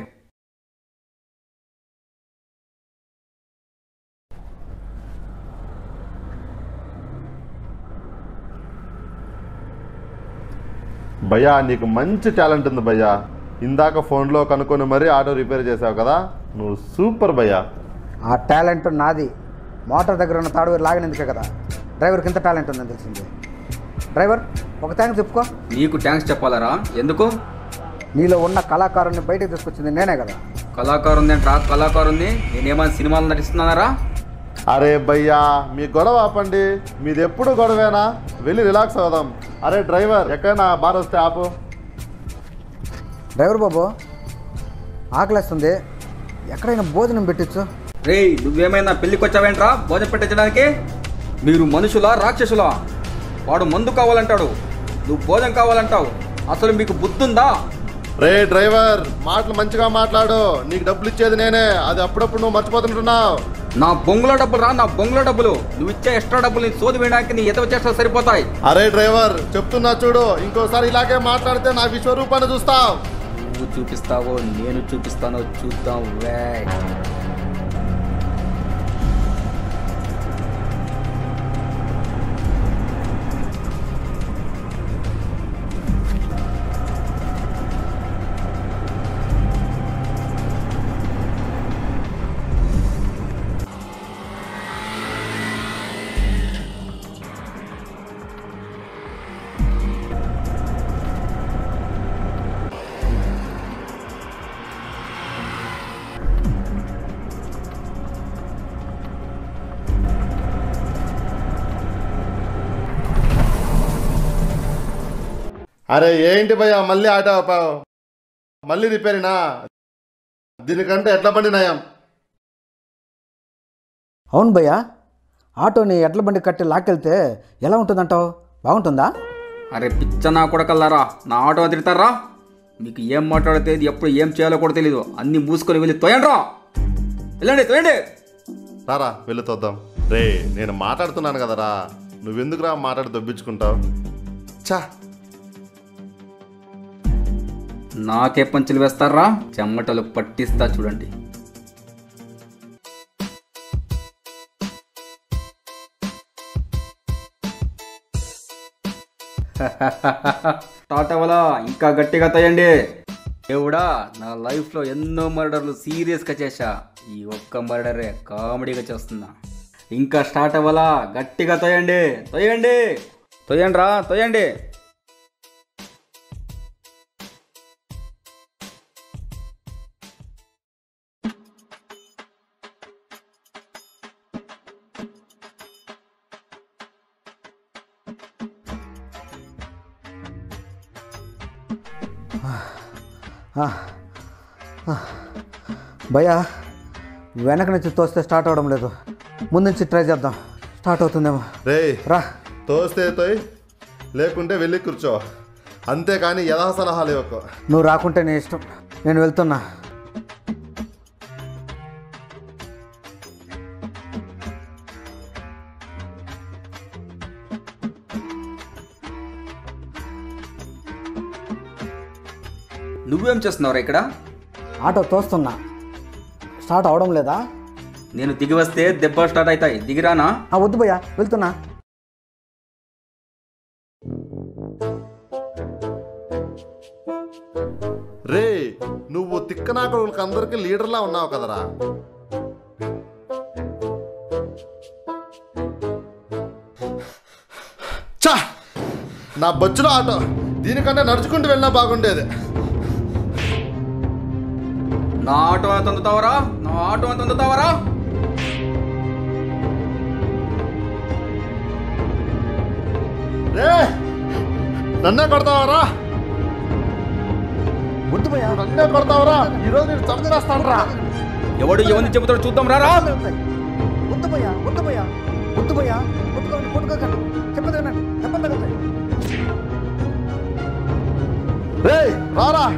భయ్యా నీకు మంచి టాలెంట్ ఉంది భయ్యా. ఇందాక ఫోన్లో కనుక్కొని మరీ ఆటో రిపేర్ చేసావు కదా, నువ్వు సూపర్ భయ్యా. ఆ టాలెంట్ నాది, మోటార్ దగ్గర ఉన్న తాడు లాగినందుకే కదా డ్రైవర్కి ఇంత టాలెంట్ ఉందని తెలిసింది. డ్రైవర్ ఒక థ్యాంక్స్ చెప్పుకో. నీకు థ్యాంక్స్ చెప్పాలరా? ఎందుకు? నీలో ఉన్న కళాకారుని బయటకు తీసుకొచ్చింది నేనే కదా. కళాకారుంది అంటరా? కళాకారుంది నేనేమైనా సినిమాలు నటిస్తున్నారా? అరే భయ్యా మీ గొడవ ఆపండి, మీది ఎప్పుడు గొడవేనా, వెళ్ళి రిలాక్స్ అవుదాం. అరే డ్రైవర్ ఎక్కడైనా బార్ వస్తే ఆపు. డ్రైవర్ బాబు ఆకలిస్తుంది, ఎక్కడైనా భోజనం పెట్టచ్చు. రే నువ్వేమైనా పెళ్ళికి వచ్చావేంట్రా భోజనం పెట్టించడానికి? మీరు మనుషులా రాక్షసులా? వాడు మందు కావాలంటాడు, నువ్వు భోజనం కావాలంటావు. అసలు మీకు బుద్ధుందా? రే డ్రైవర్ మాటలు మంచిగా మాట్లాడు, నీకు డబ్బులు ఇచ్చేది నేనే, అది అప్పుడప్పుడు నువ్వు మర్చిపోతుంటున్నావు. నా బొంగులో డబ్బులు రా, నా బొంగులో డబ్బులు. నువ్వు ఇచ్చే ఎక్స్ట్రా డబ్బులు సోది వేయడానికి నీ ఎదవ చేష్టలు సరిపోతాయి. అరే డ్రైవర్ చెప్తున్నా చూడు, ఇంకోసారి ఇలాగే మాట్లాడితే నా విశ్వరూపాన్ని చూస్తావు. నువ్వు చూపిస్తావో నేను చూపిస్తానో చూద్దాం. వే అరే ఏంటి భయ్యా మళ్ళీ ఆటో ఆపావు? మళ్ళీ రిపేరినా? దీనికంటే ఎట్లా బండి నయం. అవును భయ్యా, ఆటోని ఎడ్ల బండి కట్టి లాక్కెళ్తే ఎలా ఉంటుందంటావు? బాగుంటుందా? అరే పిచ్చ నా కొడకల్లారా, నా ఆటో తిడతారా? మీకు ఏం మాట్లాడితే ఎప్పుడు ఏం చేయాలో కూడా తెలీదు. అన్నీ మూసుకొని వెళ్ళి తోయండి రా, వెళ్ళండి తోయండి. రారా వెళ్ళి తోద్దాం. రే నేను మాట్లాడుతున్నాను కదరా, నువ్వెందుకురా మాట్లాడి దొబ్బించుకుంటావు? చా నాకే పంచులు వేస్తారా? చెమ్మటలు పట్టిస్తా చూడండి. టాటవలా ఇంకా గట్టిగా తోయండి. దేవుడా, నా లైఫ్లో ఎన్నో మర్డర్లు సీరియస్గా చేశా, ఈ ఒక్క మర్డరే కామెడీగా చేస్తున్నా. ఇంకా స్టార్ట్ అవ్వాలా? గట్టిగా తోయండి, తోయండి, తోయండి రా, తోయండి. భయ్యా, వెనక నుంచి తోస్తే స్టార్ట్ అవడం లేదు. ముందు నుంచి ట్రై చేద్దాం, స్టార్ట్ అవుతుందేమో. రే రా, తోస్తే తోయ్, లేకుంటే వెళ్ళి కూర్చో, అంతేకాని యథా సలహాలు ఇవ్వకు. నువ్వు రాకుంటే నీ ఇష్టం, నేను వెళ్తున్నా. నువ్వేం చేస్తున్నావురా ఇక్కడ? ఆటో తోస్తున్నా, స్టార్ట్ అవడం లేదా? నేను దిగి వస్తే దెబ్బ స్టార్ట్ అవుతాయి, దిగిరానా? వద్దు భయ్యా, వెళ్తున్నా. రే నువ్వు తిక్కనాకులకు అందరికి లీడర్లా ఉన్నావు కదరా. చా నా బొచ్చులో ఆటో, దీనికంటే నడుచుకుంటూ వెళ్ళినా బాగుండేది. నా ఆటో ఎంత అందుతావరా? నా ఆటో ఎంత అందుతావరా? రే నన్నే కొడతావరా? వద్దు భయ్యా, నన్నే కొడతావరా? ఈరోజు నేను చంపేస్తాను రా. ఎవడు ఎవరిని చెబుతాడు చూద్దాం రారా. వద్దు భయ్యా, వద్దు భయ్యా, వద్దు భయ్యా, కొట్టుకోండి, కొట్టుకోకండి, చెప్పదు వినండి, చెప్పండి తగ్గుతాయి. రే రారా.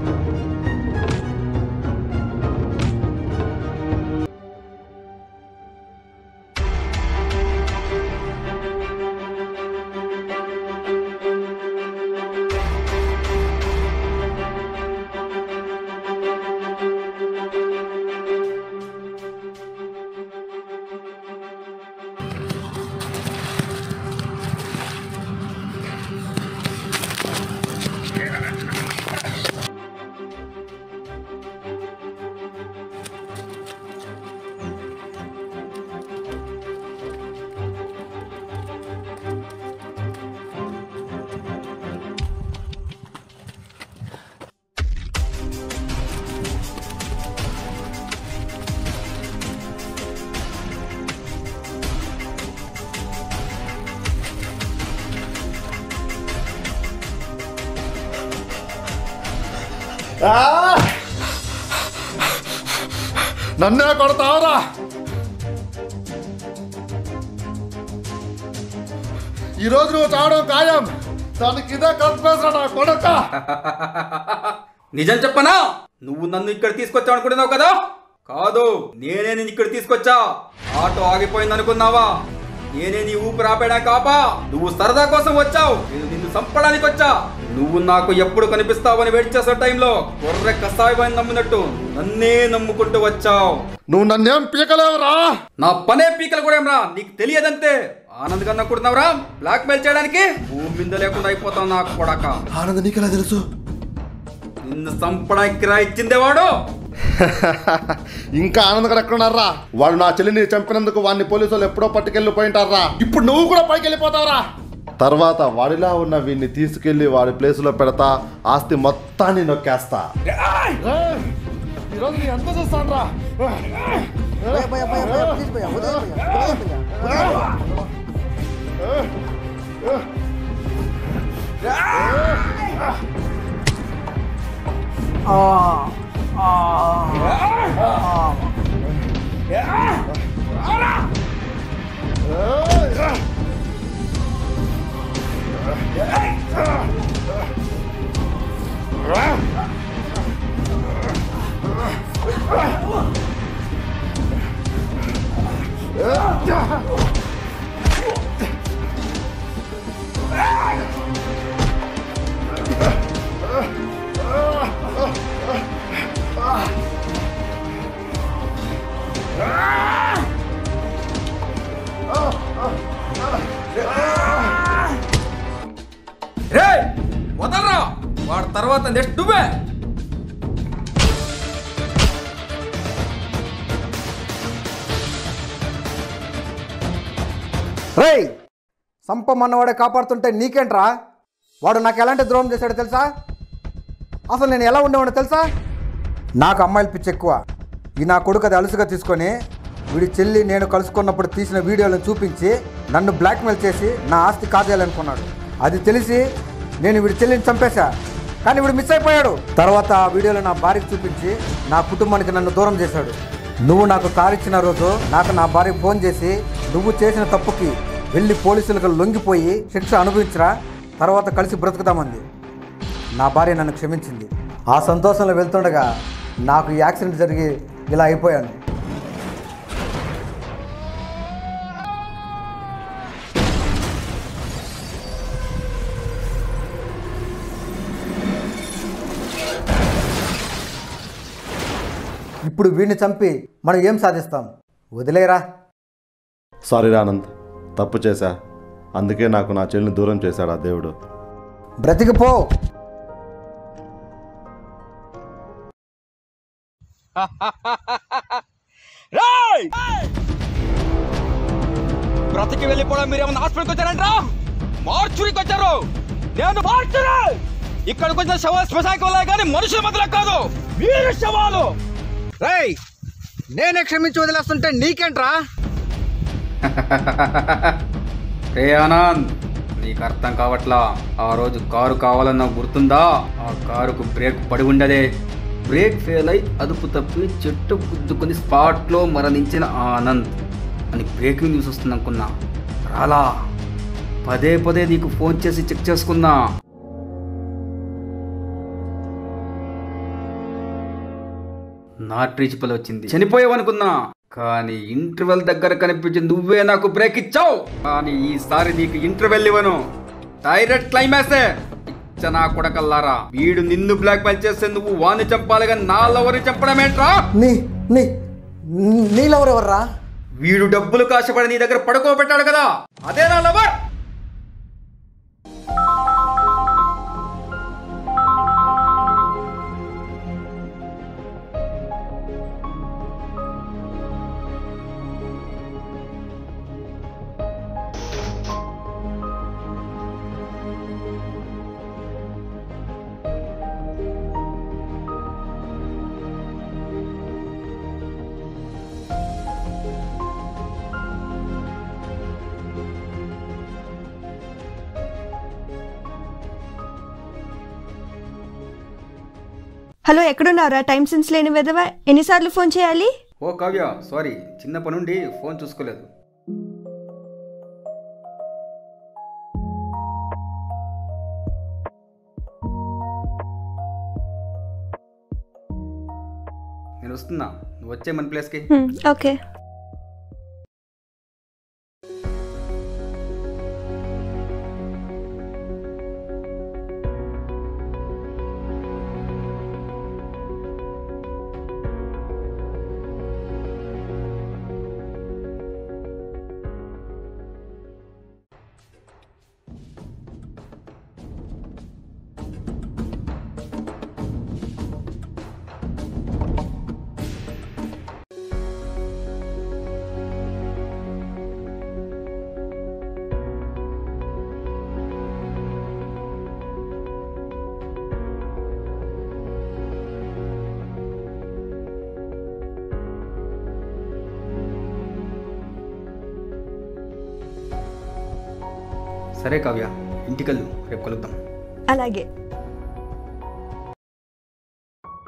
నన్నే కొడతావరా? ఈరోజు నువ్వు చావడం ఖాయం, దానికి ఇదే కన్ఫెషన్ కొడక. నిజం చెప్పనా? నువ్వు నన్ను ఇక్కడ తీసుకొచ్చావు అనుకుంటున్నావు కదా? కాదు, నేనే నిన్ను ఇక్కడ తీసుకొచ్చా. ఆటో ఆగిపోయింది అనుకున్నావా? నేనే నీ ఊపిరి ఆపేయడా కాపా. నువ్వు సరదా కోసం వచ్చావు, నేను నిన్ను చంపడానికి వచ్చా. నువ్వు నాకు ఎప్పుడు కనిపిస్తావని వెయిట్ చేసే టైంలో గొర్రె కసాయి నమ్మినట్టు నన్నే నమ్ముకుంటూ వచ్చావు. నువ్వు నన్నేం పీకలేవురా. నా పనే పీకలు కూడా ఏమరా, నీకు తెలియదంతే. ఆనంద్ కన్నా అనుకుంటున్నావురా బ్లాక్ మెయిల్ చేయడానికి? భూమి మీద లేకుండా అయిపోతావు నాకు కొడక. ఆనంద్ నీకెలా తెలుసు? నిన్ను చంపడానికి రా ఇచ్చిందే వాడు. ఇంకా ఆనంద్ గారు ఎక్కడున్నారా? వాడు నా చెల్లిని చంపినందుకు వాడిని పోలీసు వాళ్ళు ఎప్పుడో పట్టుకెళ్ళి పోయింటారా. ఇప్పుడు నువ్వు కూడా పైకి వెళ్ళిపోతావురా. తర్వాత వాడిలా ఉన్న వీడిని తీసుకెళ్లి వాడి ప్లేస్ లో పెడతా, ఆస్తి మొత్తాన్ని నొక్కేస్తా. ఈరోజు నీ ఎంత చూస్తాను రా. భయ్యా రే వదలరా, వాడి తర్వాత నెక్స్ట్ నువ్వే. రేయ్, సంపమన్నవాడే కాపాడుతుంటే నీకేంట్రా? వాడు నాకు ఎలాంటి ద్రోహం చేశాడో తెలుసా? అసలు నేను ఎలా ఉండేవాడో తెలుసా? నాకు అమ్మాయిల పిచ్చి ఎక్కువ. ఈ నా కొడుకు అది అలుసుగా తీసుకొని వీడి చెల్లి నేను కలుసుకున్నప్పుడు తీసిన వీడియోలను చూపించి నన్ను బ్లాక్మెయిల్ చేసి నా ఆస్తి కాజేయాలనుకున్నాడు. అది తెలిసి నేను వీడి చెల్లిని చంపేశా, కానీ వీడు మిస్ అయిపోయాడు. తర్వాత ఆ వీడియోలో నా భార్యకు చూపించి నా కుటుంబానికి నన్ను దూరం చేశాడు. నువ్వు నాకు కారు ఇచ్చిన రోజు నాకు నా భార్యకు ఫోన్ చేసి నువ్వు చేసిన తప్పుకి వెళ్ళి పోలీసులకు లొంగిపోయి శిక్ష అనుభవించరా, తర్వాత కలిసి బ్రతుకుతామంది. నా భార్య నన్ను క్షమించింది. ఆ సంతోషంలో వెళ్తుండగా నాకు ఈ యాక్సిడెంట్ జరిగి ఇలా అయిపోయాను. ఇప్పుడు వీడిని చంపి మనం ఏం సాధిస్తాం? వదిలేరా. సారీ ఆనంద్, తప్పు చేశా. అందుకే నాకు నా చెల్లిని దూరం చేశాడు ఆ దేవుడు. బ్రతికిపో. బ్రతికి వెళ్ళిపోవడం మీరేమన్నా హాస్పిటల్కి వచ్చారంట్రా? మార్చురికి వచ్చారు. నేను మార్చురు. ఇక్కడికి వచ్చిన శవాలు శ్మశానికి వెళ్ళాలి కానీ మనుషుల మధ్యలో కాదు. మీరు శవాలు. రేయ్, నేనే క్షమించి వదిలేస్తుంటే నీకేంట్రా? రే ఆనంద్, నీకు అర్థం కావట్లా. ఆ రోజు కారు కావాలన్నా గుర్తుందా? ఆ కారుకు బ్రేక్ పడి ఉండదే. బ్రేక్ ఫెయిల్ అయి అదుపు తప్పి చెట్టు గుద్దుకుని స్పాట్లో మరణించిన ఆనంద్ అని బ్రేకింగ్ న్యూస్ వస్తుంది అనుకున్నా. రాలా. పదే పదే నీకు ఫోన్ చేసి చెక్ చేసుకున్నా. నాట్ రీచబుల్ వచ్చింది. చనిపోయావనుకున్నా, కానీ ఇంటర్వెల్ దగ్గర కనిపించి నువ్వే నాకు బ్రేక్ ఇచ్చావు. కానీ ఈసారి నీకు ఇంటర్వెల్ ఇవ్వను, డైరెక్ట్ క్లైమాక్సే. ఇచ్చనా కొడకల్లారా, వీడు నిన్ను బ్లాక్ మెయిల్ చేస్తే నువ్వు వాణ్ణి చంపాలి కానీ నా లవర్ని చంపడం ఏంట్రా? నీ నీ నీ లవర్ ఎవర్రా? వీడు డబ్బులు కాశపడి నీ దగ్గర పడుకోబెట్టాడు కదా, అదే నా లవర్. హలో, ఎక్కడున్నారా? టైం సెన్స్ లేని వెదవా, ఎన్నిసార్లు ఫోన్ చేయాలి? ఓ కావ్య, సారీ, చిన్న పనుండి ఫోన్ చూసుకోలేదు. నేను వస్తున్నా, నువ్వు వచ్చే మన ప్లేస్కి. ఓకే. సరే కావ్య, ఇంటికెళ్ళు, రేపు కలుద్దాం. అలాగే.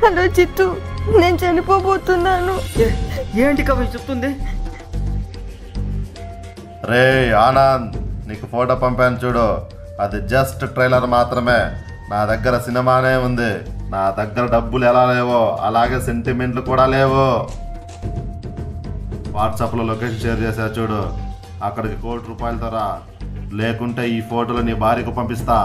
హలో చిత్తు, నేను చనిపోబోతున్నాను. ఏంటి కవి చెప్తుంది? రే ఆనంద్, నీకు ఫోటో పంపాను చూడు, అది జస్ట్ ట్రైలర్ మాత్రమే. నా దగ్గర సినిమానే ఉంది. నా దగ్గర డబ్బులు ఎలా లేవో అలాగే సెంటిమెంట్లు కూడా లేవు. వాట్సాప్లో లొకేషన్ షేర్ చేశా చూడు, అక్కడికి కోటి రూపాయలతో రా, లేకుంటే ఈ ఫోటోలు నీ భార్యకు పంపిస్తా.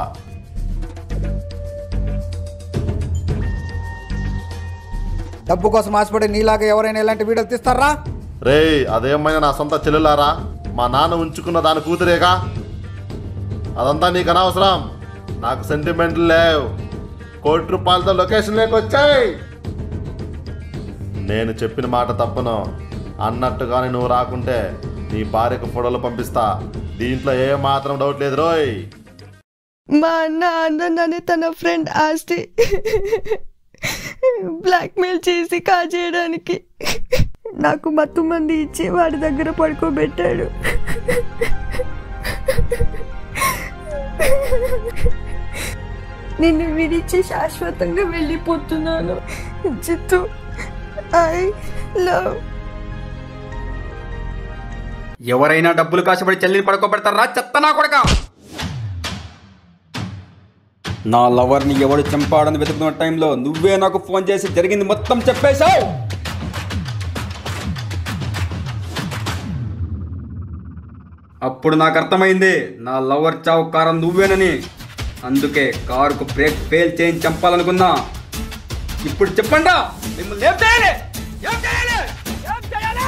డబ్బు కోసం ఆశపడి నీలాగా ఎవరైనా ఇలాంటి వీడియోలు తీస్తారా? రే అదేమైనా నా సొంత చెల్లెలారా, మా నాన్న ఉంచుకున్న దాని కూతురేగా. అదంతా నీకు అనవసరం. నాకు సెంటిమెంట్లు లేవు. కోటి రూపాయలతో లొకేషన్ లేకొచ్చాయి. నేను చెప్పిన మాట తప్పను. అన్నట్టుగానే నువ్వు రాకుంటే నీ భార్యకు ఫోటోలు పంపిస్తా. దీంట్లో ఏ మాత్రం డౌట్ లేదు రోయ్. మా అన్న ఆనంద్ తన ఫ్రెండ్ ఆస్తి బ్లాక్మెయిల్ చేసి కాజేయడానికి నాకు మత్తు మంది ఇచ్చి వాడి దగ్గర పడుకోబెట్టాడు. నిన్ను విడిచి శాశ్వతంగా వెళ్ళిపోతున్నాను చిత్తు. I love. ఎవరైనా డబ్బులు కాశపడి చెల్లిని పడుకోబెడతారా చెత్త నా కొడక? నా లవర్ని ఎవడు చంపాడని వెతుకుతున్న టైంలో నువ్వే నాకు ఫోన్ చేసి జరిగింది మొత్తం చెప్పేశావు. అప్పుడు నాకు అర్థమైంది నా లవర్ చావు కారం నువ్వేనని. అందుకే కారుకు బ్రేక్ ఫెయిల్ చేయించి చంపాలనుకున్నా. ఇప్పుడు చెప్పండా మిమ్మల్ని ఏం చేయాలి? ఏం చేయాలి? ఏం చేయాలి?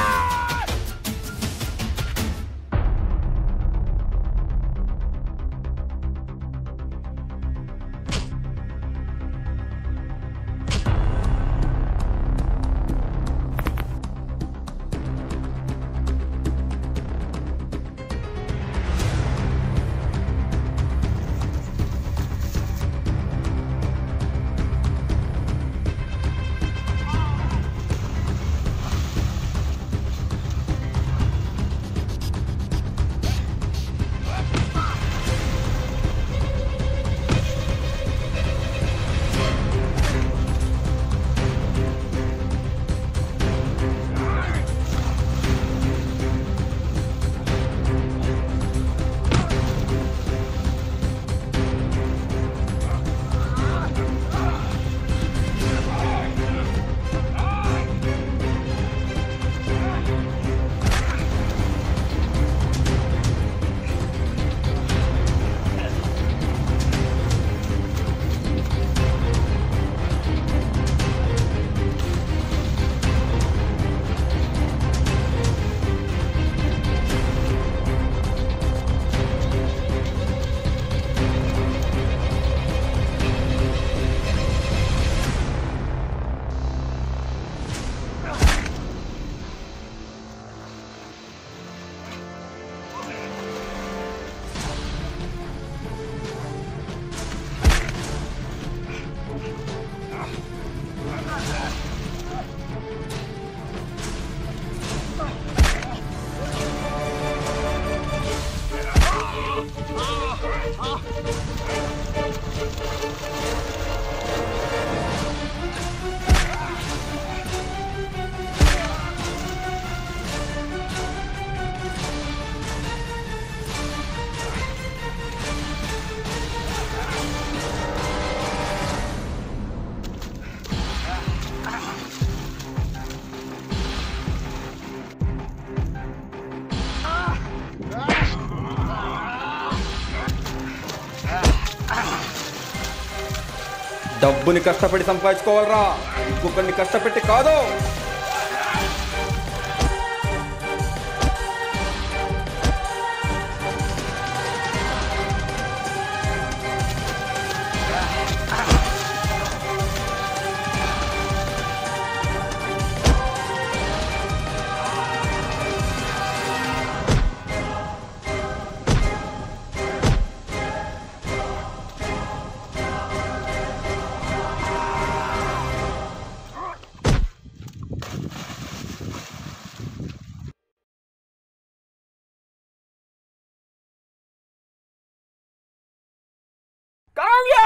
డబ్బుని కష్టపడి సంపాదించుకోవాలరా, ఇంకొకరిని కష్టపెట్టి కాదు. కావ్య